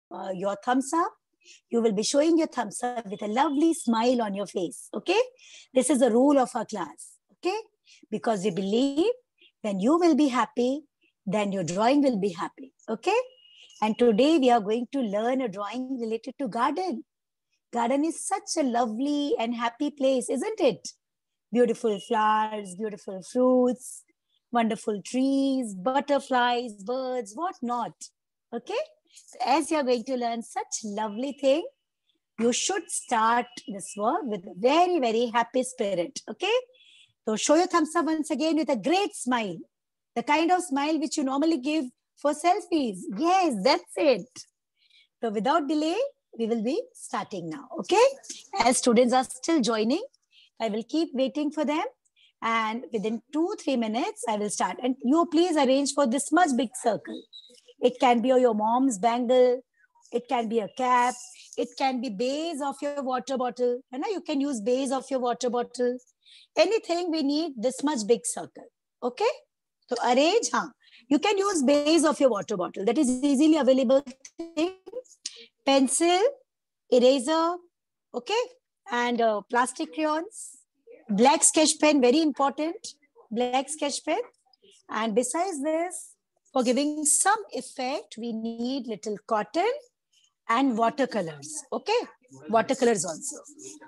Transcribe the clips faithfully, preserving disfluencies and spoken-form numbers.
uh, your thumbs up. You will be showing your thumbs up with a lovely smile on your face. Okay. This is the rule of our class. Okay. Because we believe when you will be happy, then your drawing will be happy. Okay. And today we are going to learn a drawing related to garden. Garden is such a lovely and happy place, isn't it? Beautiful flowers, beautiful fruits, wonderful trees, butterflies, birds, what not. Okay? So as you're going to learn such lovely thing, you should start this work with a very, very happy spirit. Okay? So show your thumbs up once again with a great smile. The kind of smile which you normally give for selfies. Yes, that's it. So without delay, we will be starting now. Okay? As students are still joining, I will keep waiting for them. And within two, three minutes, I will start. And you please arrange for this much big circle. It can be your mom's bangle. It can be a cap. It can be base of your water bottle. You know, you can use base of your water bottle. Anything we need this much big circle. Okay? So arrange. Huh? You can use base of your water bottle. That is easily available thing. Pencil, eraser, okay? And uh, plastic crayons, black sketch pen, very important, black sketch pen. And besides this, for giving some effect, we need little cotton and watercolors, okay? Watercolors also,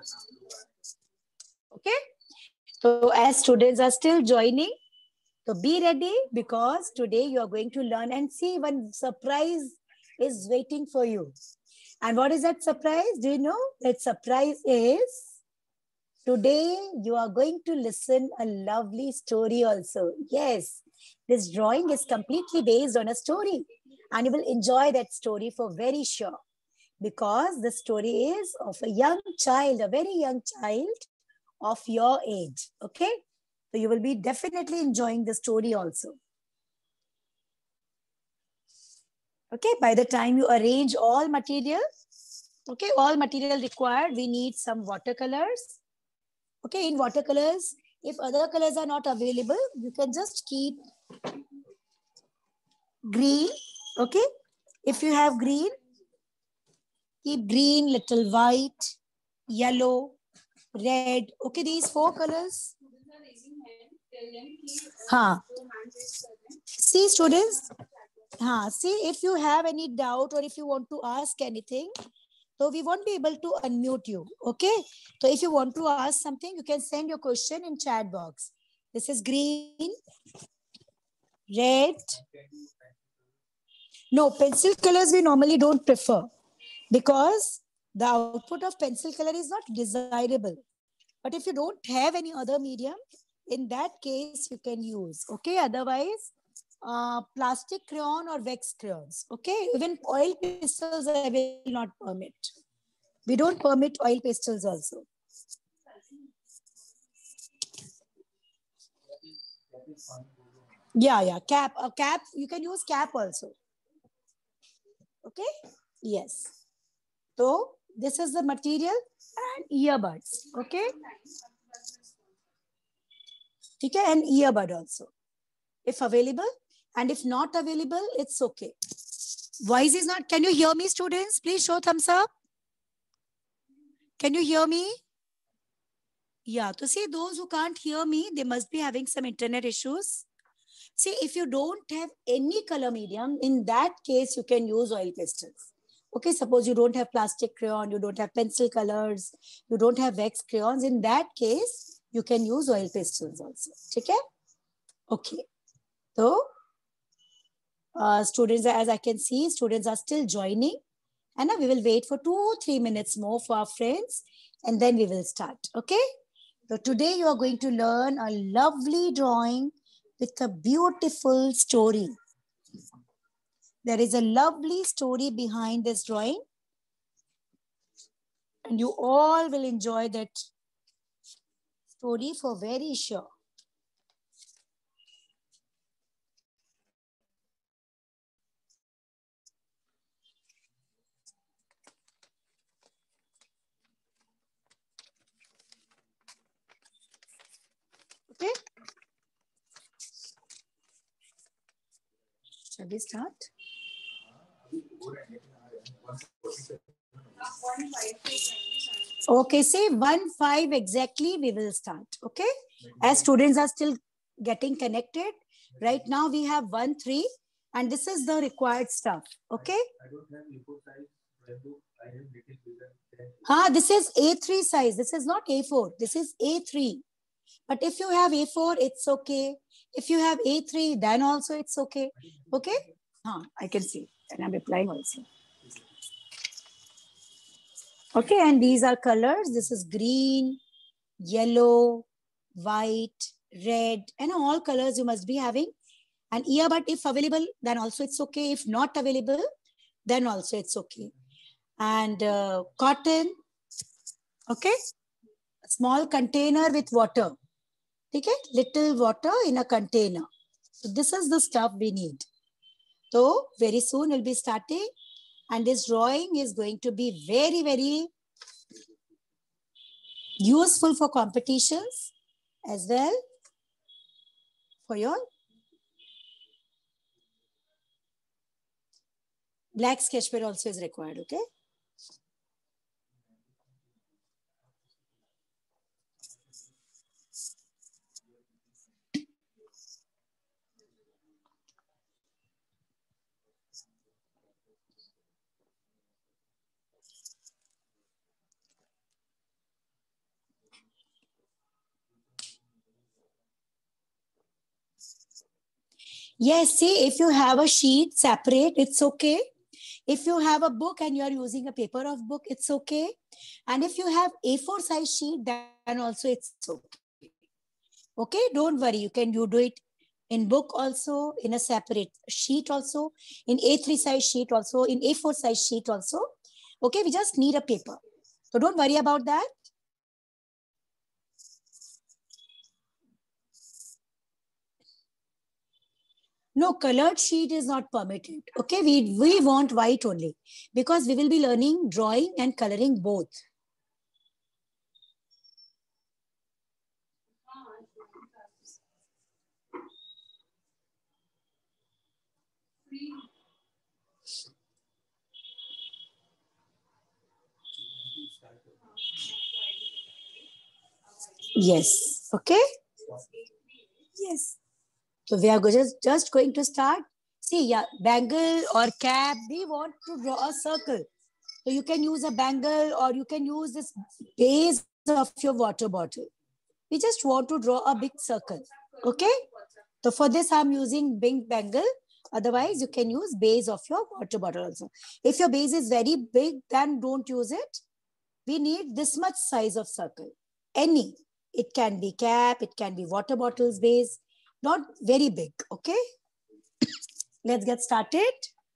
okay? So as students are still joining, so be ready because today you are going to learn and see one surprise is waiting for you. And what is that surprise? Do you know? That surprise is today you are going to listen a lovely story also. Yes, this drawing is completely based on a story and you will enjoy that story for very sure because the story is of a young child, a very young child of your age. Okay, so you will be definitely enjoying the story also. Okay, by the time you arrange all material, okay, all material required, we need some watercolors. Okay, in watercolors, if other colors are not available, you can just keep green. Okay, if you have green, keep green, little white, yellow, red. Okay, these four colors. Huh. See, students. Huh. See, if you have any doubt or if you want to ask anything, so we won't be able to unmute you. Okay. So if you want to ask something, you can send your question in chat box. This is green, red. No, pencil colors we normally don't prefer because the output of pencil color is not desirable. But if you don't have any other medium, in that case, you can use. Okay. Otherwise, uh, plastic crayon or wax crayons. Okay. Even oil pastels I will not permit. We don't permit oil pastels also. Yeah, yeah. Cap. A cap. You can use cap also. Okay. Yes. So this is the material and earbuds. Okay. Okay. And earbud also. If available. And if not available, it's okay. Voice is not. Can you hear me, students? Please show thumbs up. Can you hear me? Yeah. To see those who can't hear me, they must be having some internet issues. See, if you don't have any color medium, in that case, you can use oil pastels. Okay, suppose you don't have plastic crayon, you don't have pencil colors, you don't have wax crayons. In that case, you can use oil pastels also. Okay? Okay. So, uh, students, as I can see, students are still joining. And now we will wait for two, three minutes more for our friends. And then we will start. Okay? So today you are going to learn a lovely drawing with a beautiful story. There is a lovely story behind this drawing. And you all will enjoy that story for very sure. Okay? Shall we start? Okay, say one five exactly we will start. Okay, as students are still getting connected, right now we have one three and this is the required stuff. Okay. Ah, this is A three size. This is not A four. This is A three. But if you have A four, it's okay. If you have A three, then also it's okay. Okay? Huh, I can see. And I'm replying also. Okay, and these are colors. This is green, yellow, white, red, and all colors you must be having. And earbud, if available, then also it's okay. If not available, then also it's okay. And uh, cotton, okay? A small container with water. Okay? Little water in a container. So this is the stuff we need. So very soon we'll be starting. And this drawing is going to be very, very useful for competitions as well for your black sketch pen also is required, okay? Yes, see, if you have a sheet separate, it's okay. If you have a book and you're using a paper of book, it's okay. And if you have A four size sheet, then also it's okay. Okay, don't worry. You can you do it in book also, in a separate sheet also, in A three size sheet also, in A four size sheet also. Okay, we just need a paper. So don't worry about that. No, colored sheet is not permitted. Okay, we, we want white only because we will be learning drawing and coloring both. Yes, okay? Yes. So we are just, just going to start. See, yeah, bangle or cap, we want to draw a circle. So you can use a bangle or you can use this base of your water bottle. We just want to draw a big circle. Okay? So for this, I'm using big bangle. Otherwise, you can use base of your water bottle also. If your base is very big, then don't use it. We need this much size of circle. Any. It can be cap, it can be water bottles base. Not very big, okay? Let's get started.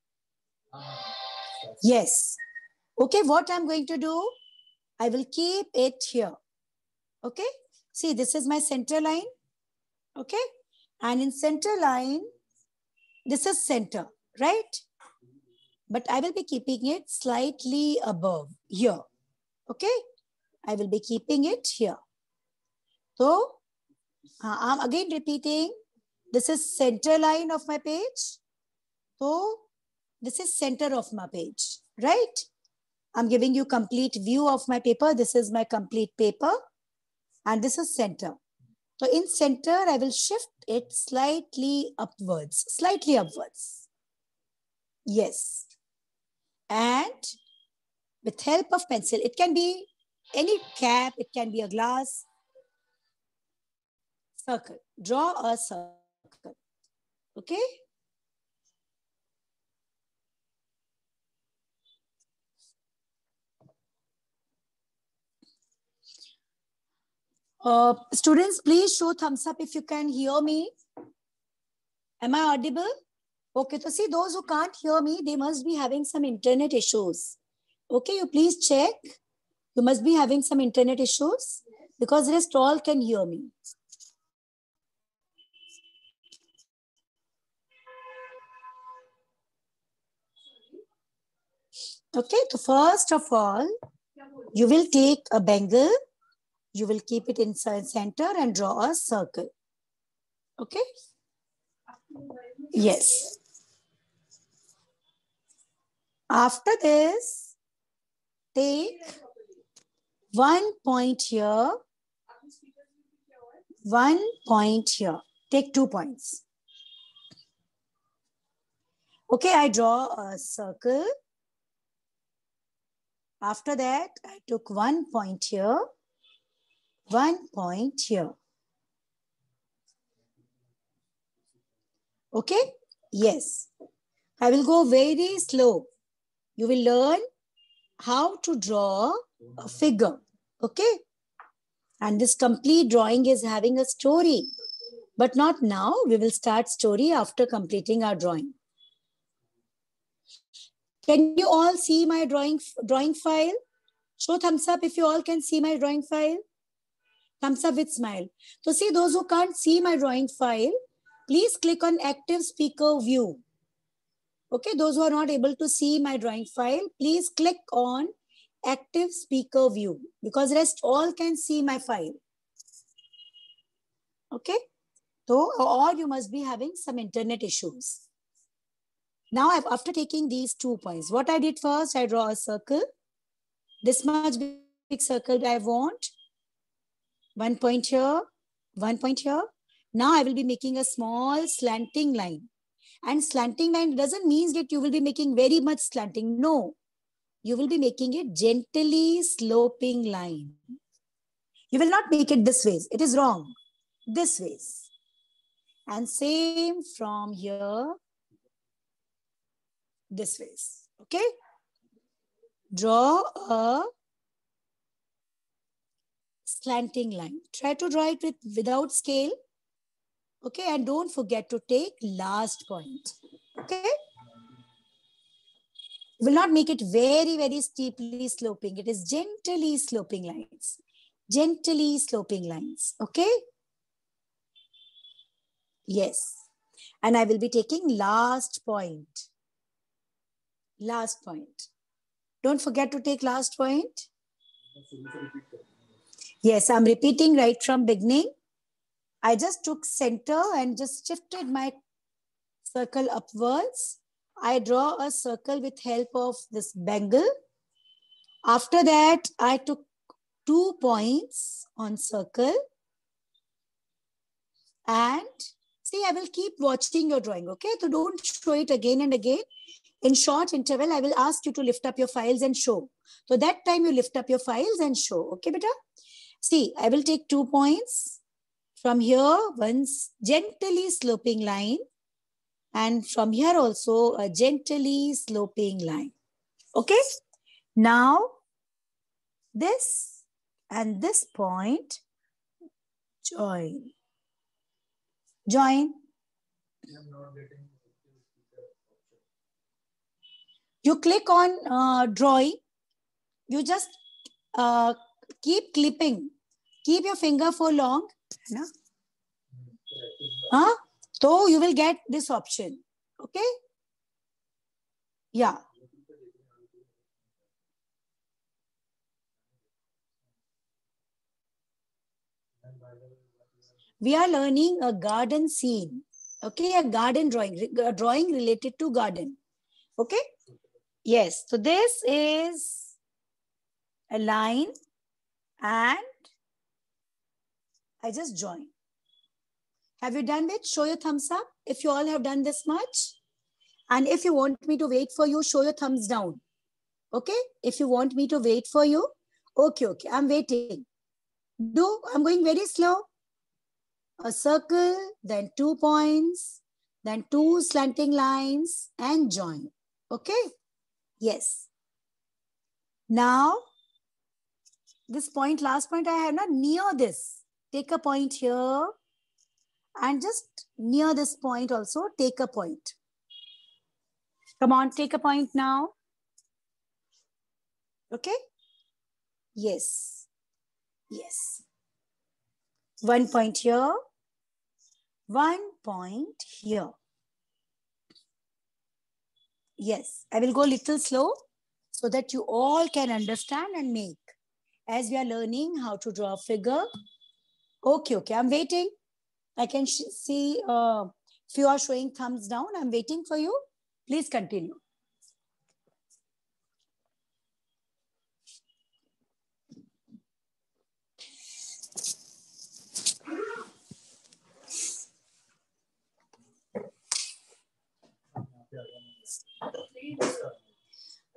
Yes. Okay, what I'm going to do, I will keep it here. Okay? See, this is my center line. Okay? And in center line, this is center, right? But I will be keeping it slightly above here. Okay? I will be keeping it here. So, uh, I'm again repeating. This is center line of my page. So, this is center of my page, right? I'm giving you complete view of my paper. This is my complete paper. And this is center. So in center, I will shift it slightly upwards, slightly upwards. Yes. And with help of pencil, it can be any cap, it can be a glass. Circle. Draw a circle. Okay? Uh, students, please show thumbs up if you can hear me. Am I audible? Okay, so see, those who can't hear me, they must be having some internet issues. Okay, you please check. You must be having some internet issues because rest all can hear me. Okay, so first of all, you will take a bangle. You will keep it inside center and draw a circle. Okay? Yes. After this, take one point here, one point here. Take two points. Okay, I draw a circle. After that, I took one point here, one point here. Okay? Yes. I will go very slow. You will learn how to draw a figure. Okay? And this complete drawing is having a story. But not now. We will start story after completing our drawing. Can you all see my drawing, drawing file? Show thumbs up if you all can see my drawing file. Thumbs up with smile. So see, those who can't see my drawing file, please click on active speaker view. Okay, those who are not able to see my drawing file, please click on active speaker view because rest all can see my file. Okay, so or you must be having some internet issues. Now, I've, after taking these two points, what I did first, I draw a circle. This much big circle I want. One point here, one point here. Now I will be making a small slanting line. And slanting line doesn't mean that you will be making very much slanting. No, you will be making it gently sloping line. You will not make it this way. It is wrong. This way. And same from here. This way. Okay? Draw a slanting line. Try to draw it with without scale. Okay, and don't forget to take last point. Okay? Will not make it very, very steeply sloping. It is gently sloping lines. Gently sloping lines. Okay? Yes. And I will be taking last point. Last point. Don't forget to take last point. Yes, I'm repeating right from beginning. I just took center and just shifted my circle upwards. I draw a circle with help of this bangle. After that, I took two points on circle. And see, I will keep watching your drawing, okay? So don't show it again and again. In short interval, I will ask you to lift up your files and show. So that time you lift up your files and show, okay, beta? See, I will take two points. From here, one gently sloping line. And from here also, a gently sloping line. Okay? Now, this and this point, join. Join. You click on uh, drawing. You just uh, keep clipping. Keep your finger for long. No? Huh? So you will get this option. Okay? Yeah. We are learning a garden scene. Okay, a garden drawing, a drawing related to garden. Okay? Yes. So this is a line and I just join. Have you done it? Show your thumbs up if you all have done this much. And if you want me to wait for you, show your thumbs down. Okay? If you want me to wait for you, okay, okay, I'm waiting. Do, I'm going very slow. A circle, then two points, then two slanting lines and join. Okay? Yes. Now, this point, last point I have not near this. Take a point here and just near this point also take a point. Come on, take a point now. Okay? Yes. Yes. One point here. One point here. Yes. I will go a little slow so that you all can understand and make. As we are learning how to draw a figure. Okay, okay. I'm waiting. I can see uh, if you are showing thumbs down. I'm waiting for you. Please continue.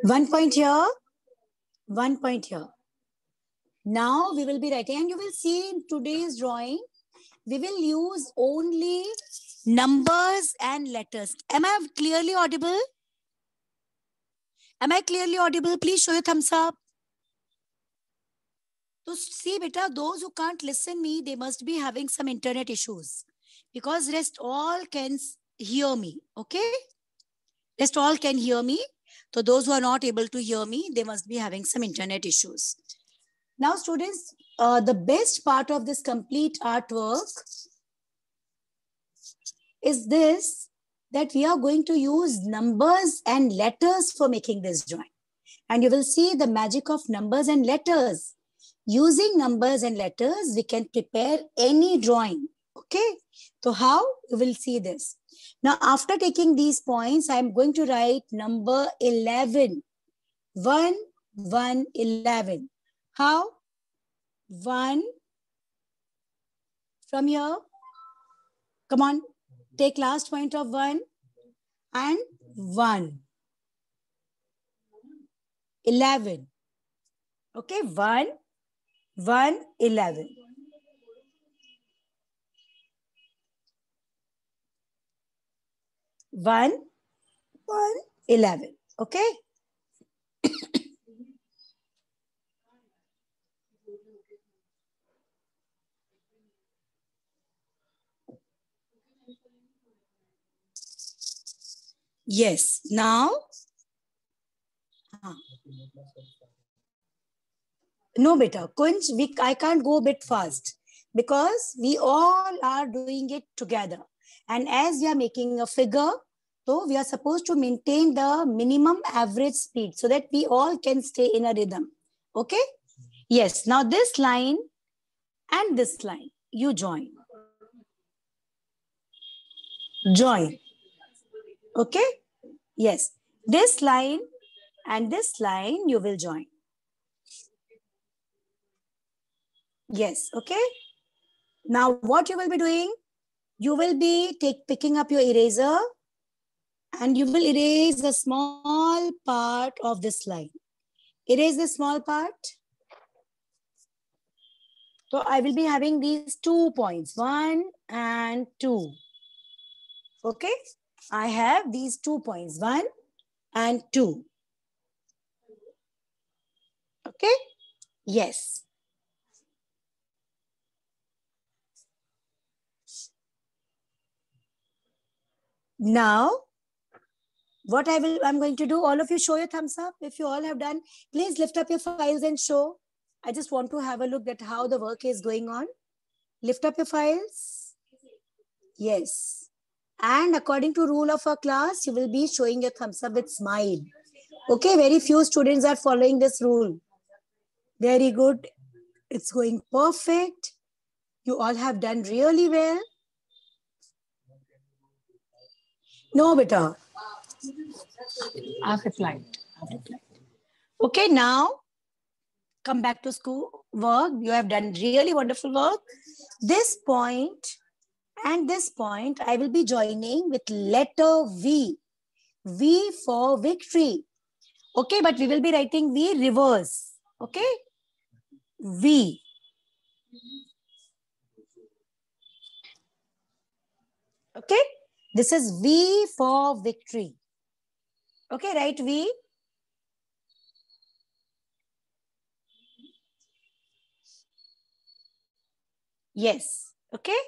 One point here, one point here. Now we will be writing, and you will see in today's drawing, we will use only numbers and letters. Am I clearly audible? Am I clearly audible? Please show your thumbs up. So see, beta, those who can't listen me, they must be having some internet issues, because rest all can hear me. Okay? Rest all can hear me. So those who are not able to hear me, they must be having some internet issues. Now, students, uh, the best part of this complete artwork is this, that we are going to use numbers and letters for making this drawing. And you will see the magic of numbers and letters. Using numbers and letters, we can prepare any drawing. Okay? So how? You will see this. Now, after taking these points, I am going to write number eleven. one, one, eleven. How? one. From here. Come on. Take last point of one. And one. eleven. Okay? one. one, eleven. one, one, eleven. Okay? Yes. Now, uh, no, beta. Kunj, we, I can't go a bit fast because we all are doing it together. And as we are making a figure, so we are supposed to maintain the minimum average speed so that we all can stay in a rhythm. Okay? Yes. Now this line and this line, you join. Join. Okay? Yes. This line and this line, you will join. Yes. Okay? Now what you will be doing? You will be take, picking up your eraser and you will erase a small part of this line. Erase the small part. So I will be having these two points, one and two. Okay? I have these two points, one and two. Okay? Yes. Now, what I will, I'm going to do, all of you show your thumbs up. If you all have done, please lift up your files and show. I just want to have a look at how the work is going on. Lift up your files. Yes. And according to rule of our class, you will be showing your thumbs up with smile. Okay, very few students are following this rule. Very good. It's going perfect. You all have done really well. No, beta. I've replied. I've replied. Okay, now come back to school work. You have done really wonderful work. This point and this point, I will be joining with letter V. V for victory. Okay, but we will be writing V reverse. Okay? V. Okay? This is V for victory. Okay, write V. Yes. Okay?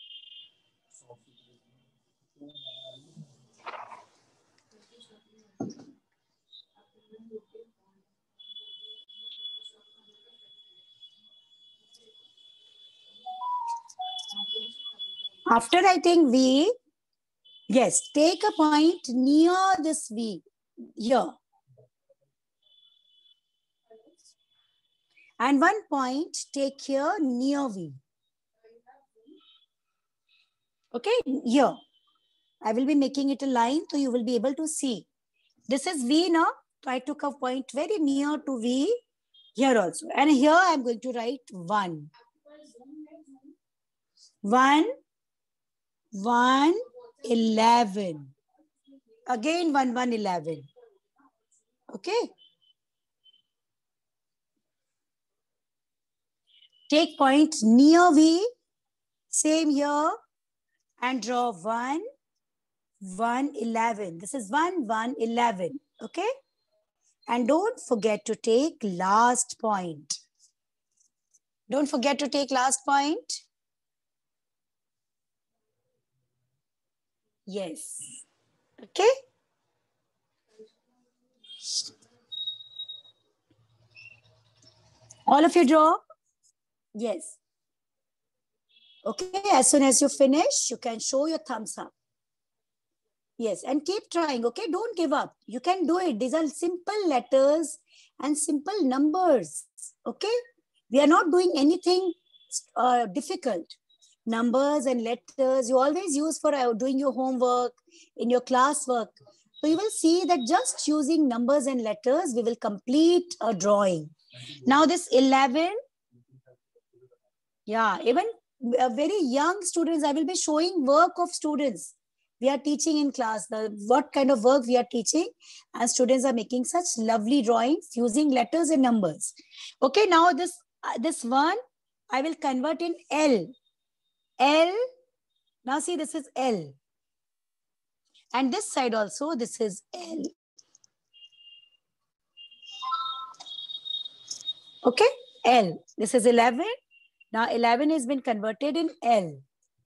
After writing V, yes, take a point near this V, here. And one point take here near V. Okay, here. I will be making it a line so you will be able to see. This is V now. So I took a point very near to V here also. And here I am going to write one. One, one, eleven. Again one, one, eleven. Okay. Take point near V. Same here. And draw one, one, eleven. This is one, one, eleven. Okay? And don't forget to take last point. Don't forget to take last point. Yes. Okay? All of you draw? Yes. Okay, as soon as you finish, you can show your thumbs up. Yes, and keep trying, okay? Don't give up. You can do it. These are simple letters and simple numbers, okay? We are not doing anything uh, difficult. Numbers and letters, you always use for uh, doing your homework, in your classwork. So you will see that just using numbers and letters, we will complete a drawing. Now this eleven, yeah, even uh, very young students, I will be showing work of students. We are teaching in class, the what kind of work we are teaching, and students are making such lovely drawings using letters and numbers. Okay, now this, uh, this one, I will convert in L. L, now see this is L. And this side also, this is L. Okay, L. This is eleven. Now eleven has been converted in L.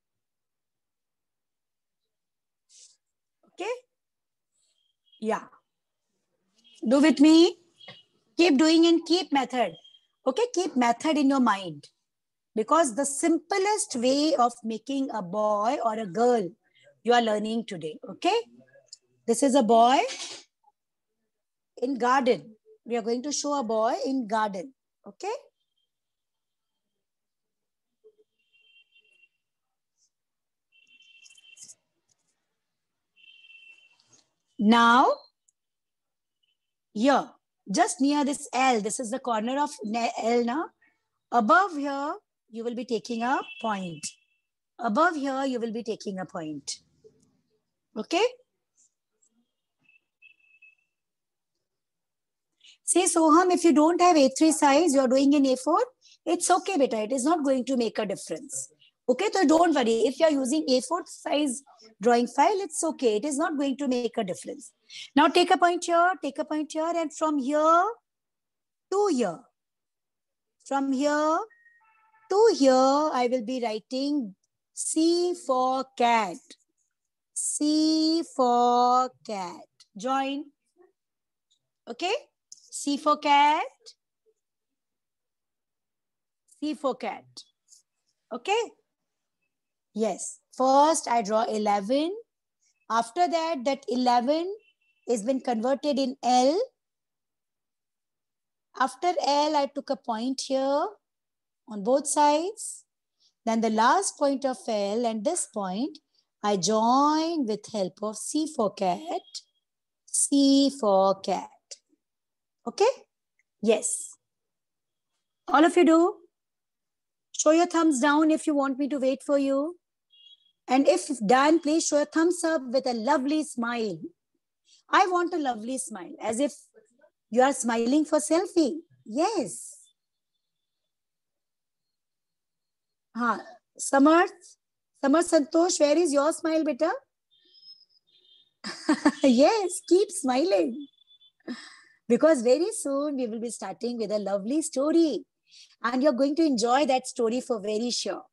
Okay? Yeah. Do with me. Keep doing and keep method. Okay, keep method in your mind. Because the simplest way of making a boy or a girl, you are learning today. Okay? This is a boy in garden. We are going to show a boy in garden. Okay? Now, here, just near this L, this is the corner of L now. Above here, you will be taking a point. Above here, you will be taking a point. Okay? See, Soham, if you don't have A three size, you're doing in A four, it's okay, beta. It is not going to make a difference. Okay, so don't worry. If you're using A four size drawing file, it's okay. It is not going to make a difference. Now take a point here, take a point here, and from here to here. From here to here, I will be writing C for cat. C for cat. Join. Okay? C for cat. C for cat. Okay? Yes. First, I draw eleven. After that, that eleven has been converted in L. After L, I took a point here on both sides. Then the last point of L and this point, I join with help of C for cat. C for cat. Okay? Yes. All of you do. Show your thumbs down if you want me to wait for you. And if done, please show a thumbs up with a lovely smile. I want a lovely smile, as if you are smiling for selfie. Yes. Huh. Samarth, Samarth Santosh, where is your smile, beta? Yes, keep smiling. Because very soon we will be starting with a lovely story. And you're going to enjoy that story for very sure.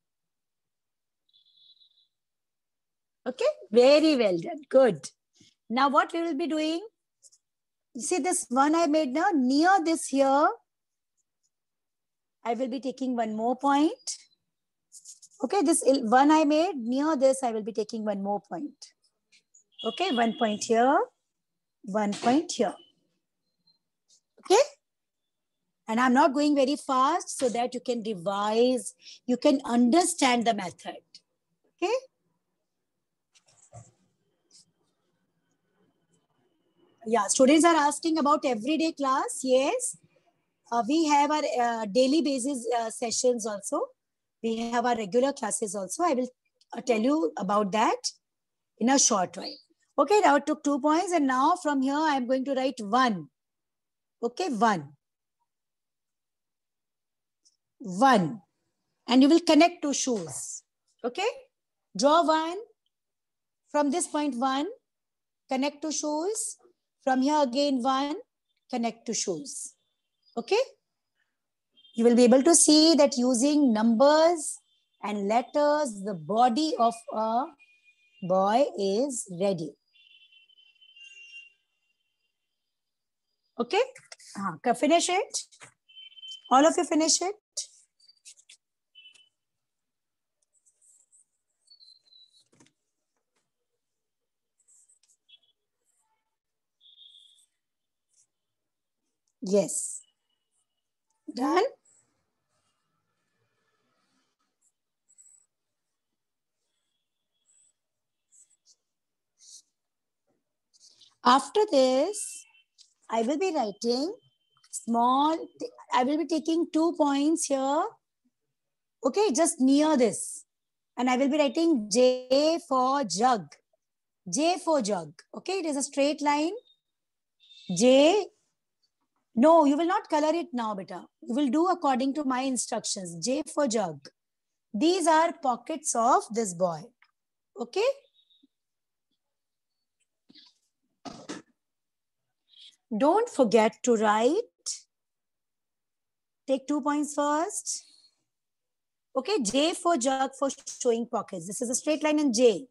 Okay, very well done. Good. Now what we will be doing? You see this one I made now, near this here, I will be taking one more point. Okay, this one I made, near this I will be taking one more point. Okay, one point here, one point here. Okay? And I'm not going very fast so that you can revise, you can understand the method. Okay? Yeah, students are asking about everyday class. Yes. Uh, we have our uh, daily basis uh, sessions also. We have our regular classes also. I will uh, tell you about that in a short while. Okay, now I took two points and now from here I am going to write one. Okay, one. one. And you will connect two shoes. Okay? Draw one. From this point, one. Connect two shoes. From here again, one. Connect two shoes. Okay? You will be able to see that using numbers and letters, the body of a boy is ready. Okay? Uh, finish it. All of you finish it. Yes. Done? After this, I will be writing small, I will be taking two points here. Okay, just near this. And I will be writing J for jug. J for jug. Okay, it is a straight line. J. No, you will not color it now, beta. You will do according to my instructions. J for jug. These are pockets of this boy. Okay. Don't forget to write. Take two points first. Okay, J for jug for showing pockets. This is a straight line in J.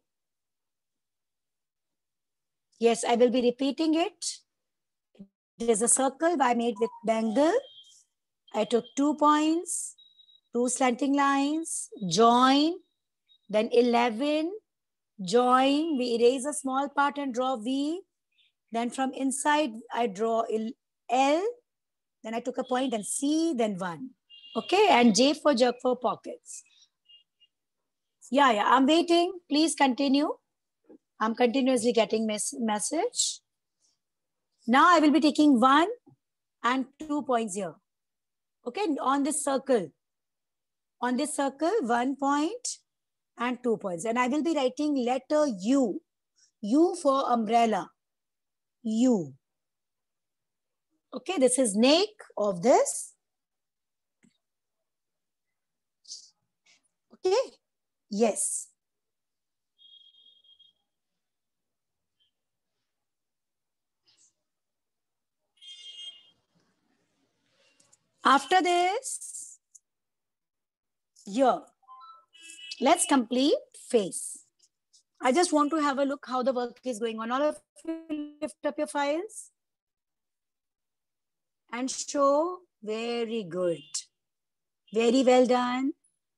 Yes, I will be repeating it. It is a circle I made with bangle. I took two points, two slanting lines, join, then eleven, join. We erase a small part and draw V. Then from inside, I draw L. Then I took a point and C, then one. Okay, and J for jug for pockets. Yeah, yeah, I'm waiting. Please continue. I'm continuously getting mes message. Now I will be taking one and two points here. Okay, on this circle. On this circle, one point and two points. And I will be writing letter U. U for umbrella. U. Okay, this is neck of this. Okay, yes. After this, here, let's complete face. I just want to have a look how the work is going on. All of you lift up your files and show. Very good. Very well done.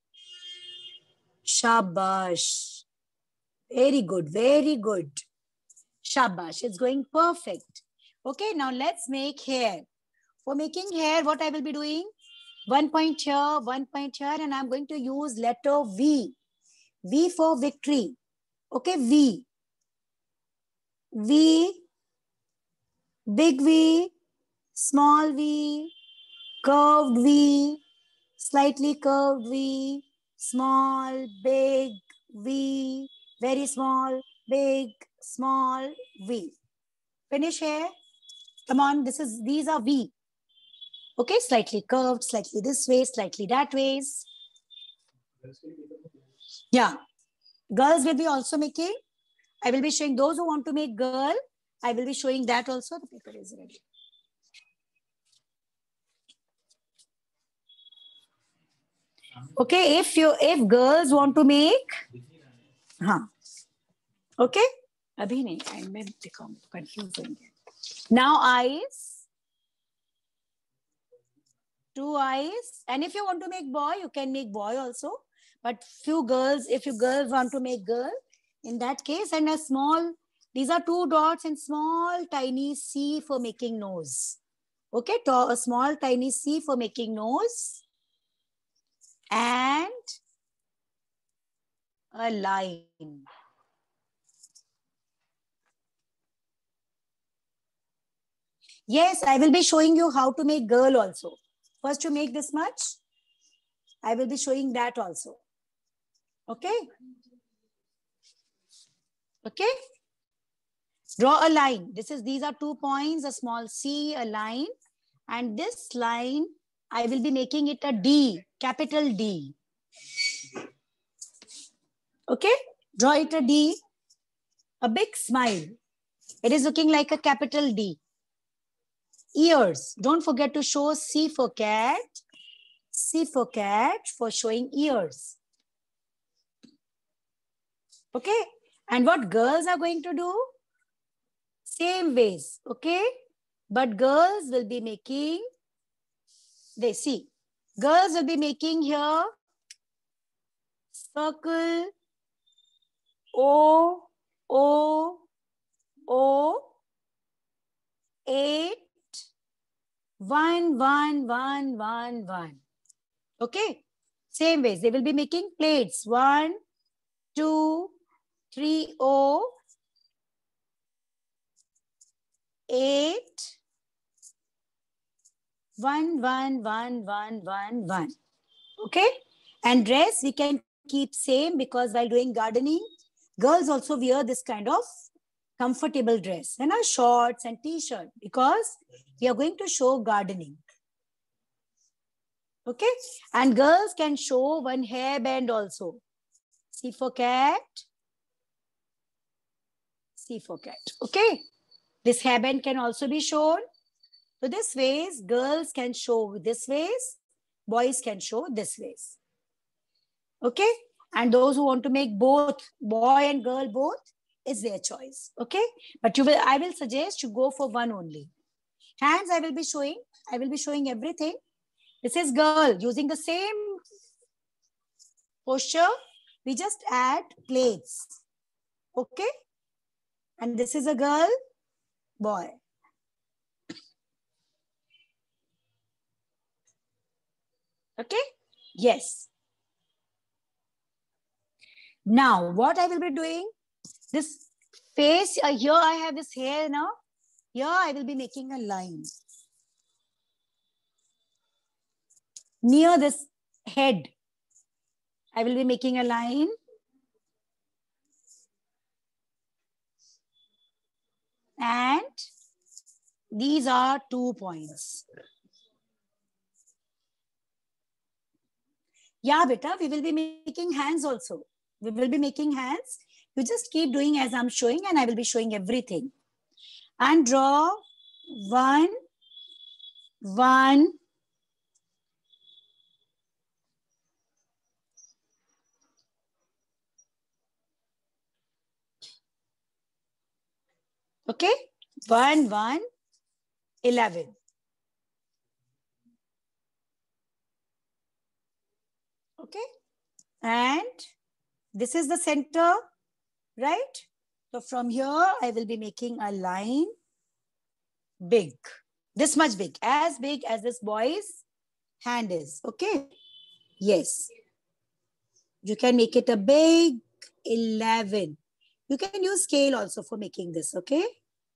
Shabash. Very good. Very good. Shabash. It's going perfect. Okay, now let's make hair. For making hair, what I will be doing? One point here, one point here, and I'm going to use letter V. V for victory. Okay, V. V, big V, small V, curved V, slightly curved V, small, big, V, very small, big, small, V. Finish here. Come on, this is, these are V. Okay, slightly curved, slightly this way, slightly that ways. Yeah. Girls will be also making. I will be showing those who want to make girl. I will be showing that also. The paper is ready. Okay, if you if girls want to make, huh? Okay, abhi nahi. I may become confusing. Now eyes. Two eyes. And if you want to make boy, you can make boy also. But few girls, if you girls want to make girl, in that case, and a small, these are two dots and small tiny C for making nose. Okay, a small tiny C for making nose. And a line. Yes, I will be showing you how to make girl also. First you make this much. I will be showing that also. Okay. Okay. Draw a line. This is, these are two points, a small C, a line. And this line, I will be making it a D. capital D. Okay, draw it a D, a big smile. It is looking like a capital D. Ears, don't forget to show C for cat, C for cat for showing ears. Okay, and what girls are going to do? Same ways, okay? But girls will be making, they see, girls will be making here circle, O, O, O, eight, one, one, one, one, one. Okay, same ways, they will be making plates, one, two, three, O, eight, one, one, one, one, one, one. Okay, and dress we can keep same because while doing gardening, girls also wear this kind of comfortable dress and you know, shorts and t-shirt because we are going to show gardening. Okay, and girls can show one hairband also. C for cat, C for cat. Okay, this hairband can also be shown. So this ways, girls can show this ways, boys can show this ways. Okay, and those who want to make both boy and girl both is their choice. Okay, but you will, I will suggest you go for one only. Hands I will be showing, I will be showing everything. This is girl using the same posture. We just add plates. Okay, and this is a girl, boy. Okay, yes. Now, what I will be doing, this face, uh, here I have this hair now. Here I will be making a line. Near this head, I will be making a line. And these are two points. Yeah, beta, we will be making hands also. We will be making hands. You just keep doing as I'm showing and I will be showing everything. And draw one, one, okay, one, one, eleven. Okay, and this is the center, right? So from here, I will be making a line big, this much big, as big as this boy's hand is. Okay, yes. You can make it a big eleven. You can use scale also for making this, okay?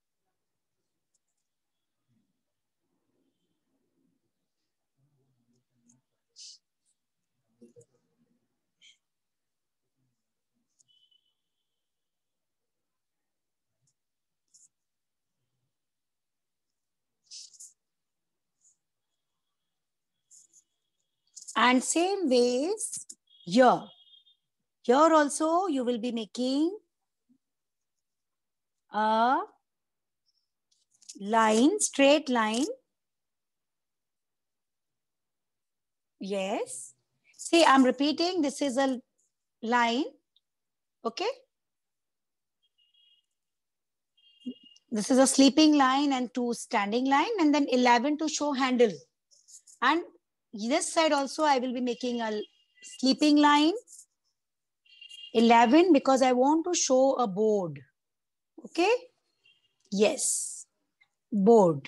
And same ways here. Here also you will be making a line, straight line. Yes. See, I'm repeating, this is a line. Okay. This is a sleeping line and two standing line, and then eleven to show handle. And this side also I will be making a sleeping line. eleven because I want to show a board. Okay. Yes. Board.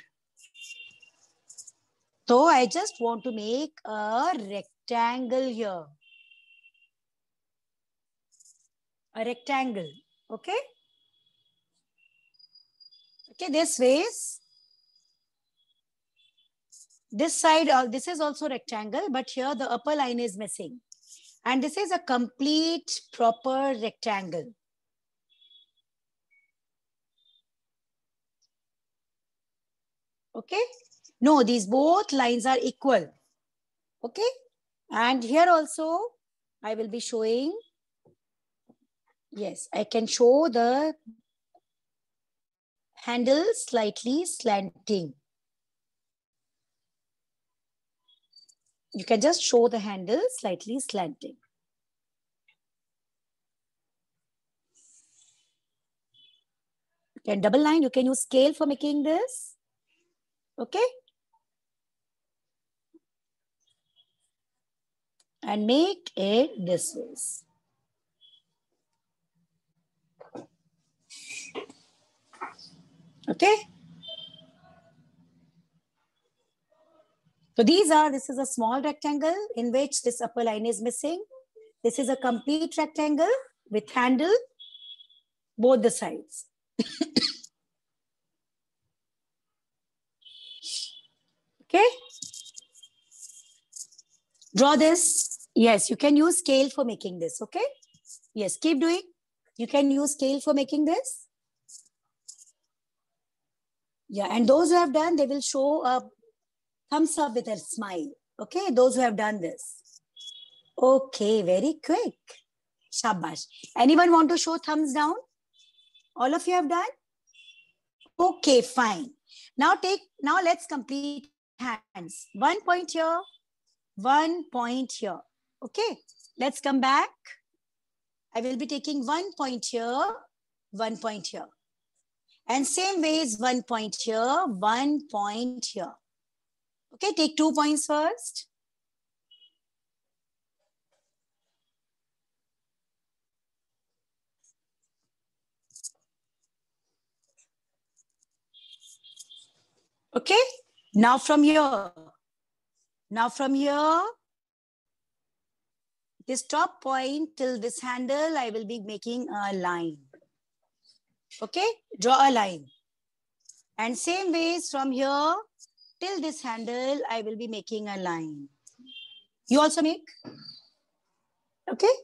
So I just want to make a rectangle here. A rectangle. Okay. Okay, this ways. This side, uh, this is also rectangle, but here the upper line is missing. And this is a complete proper rectangle. Okay. No, these both lines are equal. Okay. And here also, I will be showing, yes, I can show the handle slightly slanting. You can just show the handle slightly slanting. You can double line, you can use scale for making this. Okay. And make it this way. Okay. So these are, this is a small rectangle in which this upper line is missing. This is a complete rectangle with handle, both the sides. Okay. Draw this. Yes, you can use scale for making this. Okay. Yes, keep doing. You can use scale for making this. Yeah, and those who have done, they will show a thumbs up with a smile. Okay, those who have done this. Okay, very quick. Shabash. Anyone want to show thumbs down? All of you have done? Okay, fine. Now take, now let's complete hands. One point here, one point here. Okay, let's come back. I will be taking one point here, one point here. And same ways, one point here, one point here. Okay, take two points first. Okay, now from here, now from here, this top point till this handle, I will be making a line. Okay, draw a line. And same ways from here till this handle, I will be making a line. You also make? Okay.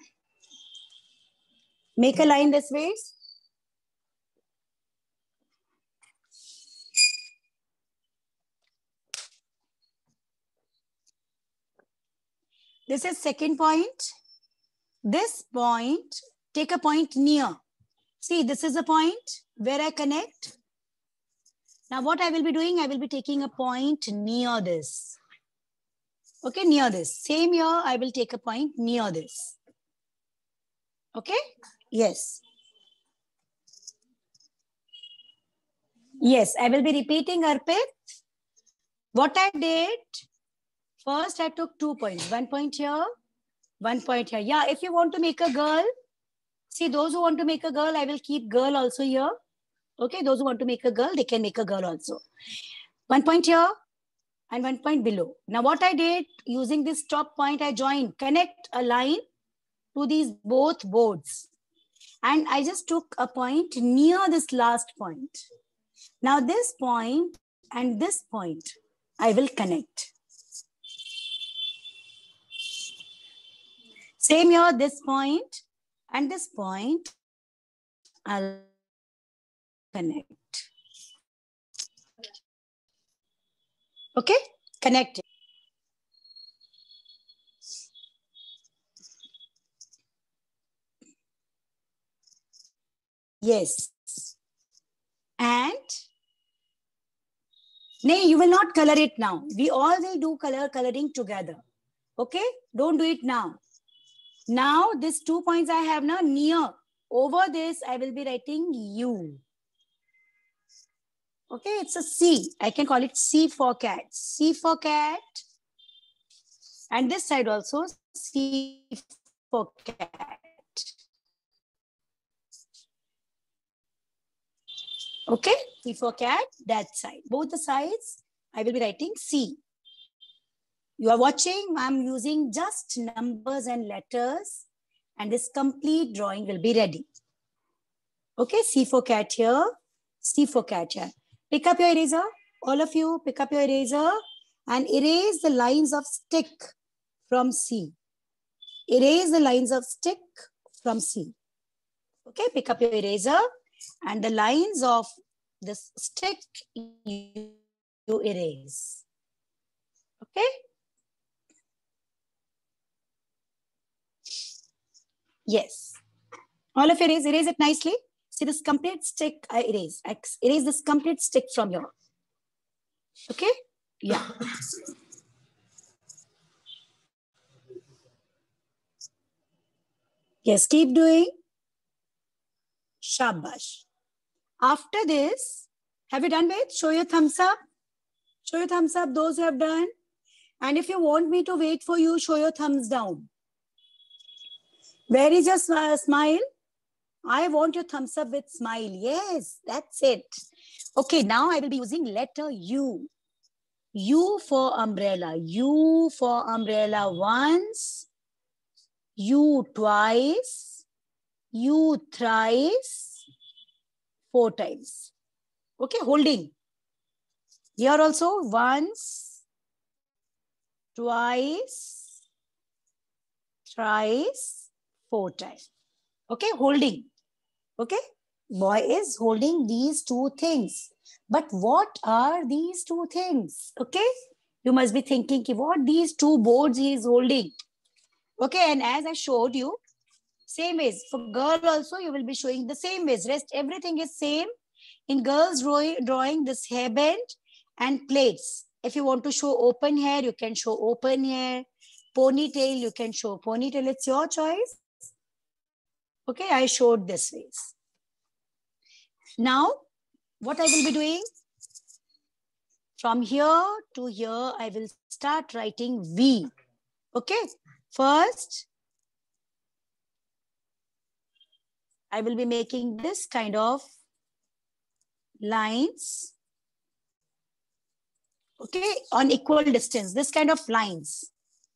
Make a line this way. This is second point. This point, take a point near. See, this is a point where I connect. Now what I will be doing, I will be taking a point near this. Okay, near this. Same here, I will take a point near this. Okay, yes. Yes, I will be repeating, Arpit. What I did, first I took two points. One point here, one point here. Yeah, if you want to make a girl, see those who want to make a girl, I will keep girl also here. Okay, those who want to make a girl, they can make a girl also. One point here and one point below. Now what I did, using this top point, I joined, connect a line to these both boards. And I just took a point near this last point. Now this point and this point, I will connect. Same here, this point and this point, I'll connect. Okay, connect. Yes. And nay, you will not color it now. We all will do color coloring together. Okay, don't do it now. Now, these two points I have now near. Over this, I will be writing U. Okay, it's a C. I can call it C for cat. C for cat. And this side also C for cat. Okay, C for cat, that side. Both the sides, I will be writing C. You are watching, I'm using just numbers and letters, and this complete drawing will be ready. Okay, C for cat here, C for cat here. Pick up your eraser, all of you pick up your eraser and erase the lines of stick from C. Erase the lines of stick from C. Okay, pick up your eraser and the lines of this stick you, you erase. Okay. Yes. All of erase, erase it nicely. See this complete stick, I erase. I erase this complete stick from here. Okay? Yeah. Yes, keep doing. Shabash. After this, have you done with? Show your thumbs up. Show your thumbs up, those who have done. And if you want me to wait for you, show your thumbs down. Where is your smile? I want your thumbs up with smile. Yes, that's it. Okay, now I will be using letter U. U for umbrella. U for umbrella once. U twice. U thrice. Four times. Okay, holding. Here also once, twice, thrice, four times. Okay, holding. Okay, boy is holding these two things. But what are these two things? Okay, you must be thinking, what these two boards he is holding. Okay, and as I showed you, same ways. For girl also, you will be showing the same ways. Rest, everything is same. In girls drawing, drawing this hairband and plaits. If you want to show open hair, you can show open hair. Ponytail, you can show ponytail. It's your choice. Okay, I showed this ways. Now, what I will be doing? From here to here, I will start writing V. Okay, first, I will be making this kind of lines. Okay, on equal distance, this kind of lines.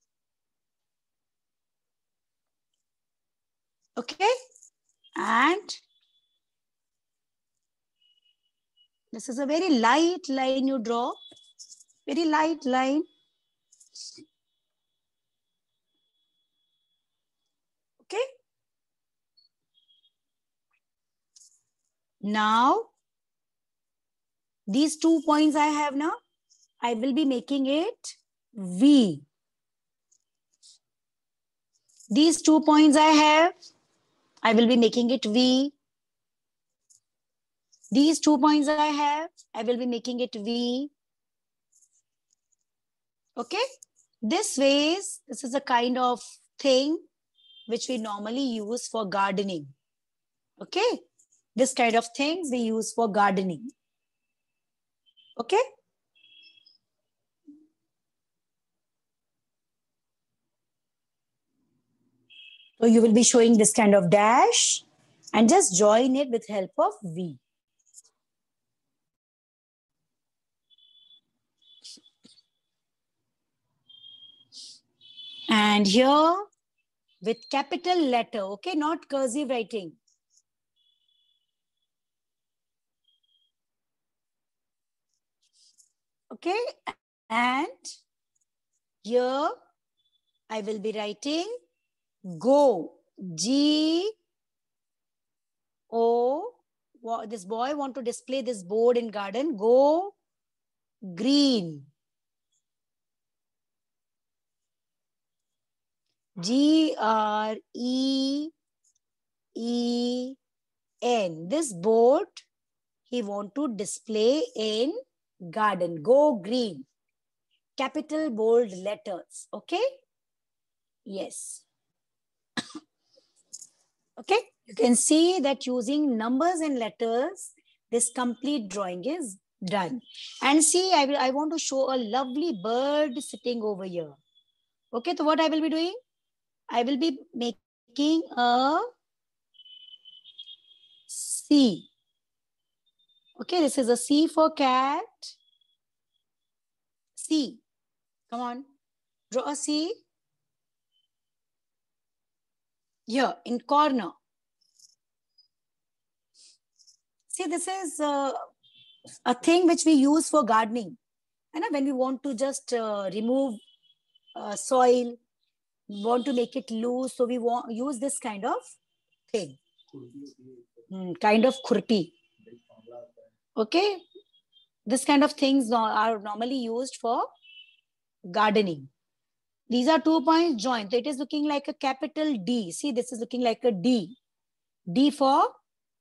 Okay, and this is a very light line you draw, very light line. Okay. Now, these two points I have now, I will be making it V. These two points I have, I will be making it V. These two points I have, I will be making it V. Okay. This ways, this is a kind of thing which we normally use for gardening. Okay. This kind of things we use for gardening. Okay. So you will be showing this kind of dash and just join it with help of V. And here with capital letter, okay, not cursive writing. Okay, and here I will be writing go, G O. This boy want to display this board in garden. Go green. G R E E N. This board he want to display in garden. Go green. Capital bold letters. Okay. Yes. Okay. You can see that using numbers and letters, this complete drawing is done. And see, I will. I want to show a lovely bird sitting over here. Okay. So what I will be doing? I will be making a C. Okay, this is a C for cat. C. Come on. Draw a C. Here, in corner. See, this is uh, a thing which we use for gardening. And when we want to just uh, remove uh, soil, want to make it loose, so we want use this kind of thing. Mm, kind of khurpi. Okay. This kind of things are normally used for gardening. These are two points joined. So it is looking like a capital D. See, this is looking like a D. D for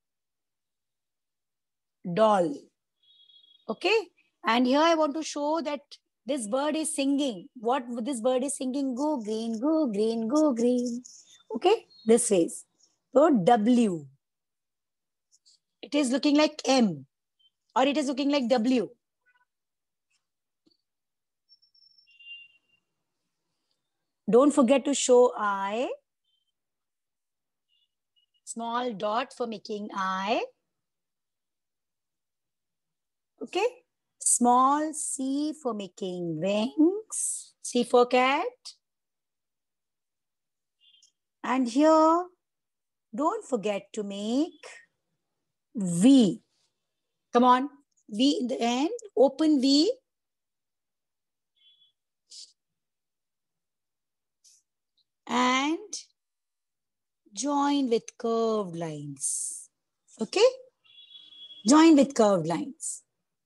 doll. Okay. And here I want to show that this bird is singing. What this bird is singing? Go green, go green, go green. Okay. This ways. So W. It is looking like M. Or it is looking like W. Don't forget to show I. Small dot for making I. Okay. Small C for making wings. C for cat. And here, don't forget to make V. Come on. V in the end. Open V. And join with curved lines. Okay? Join with curved lines.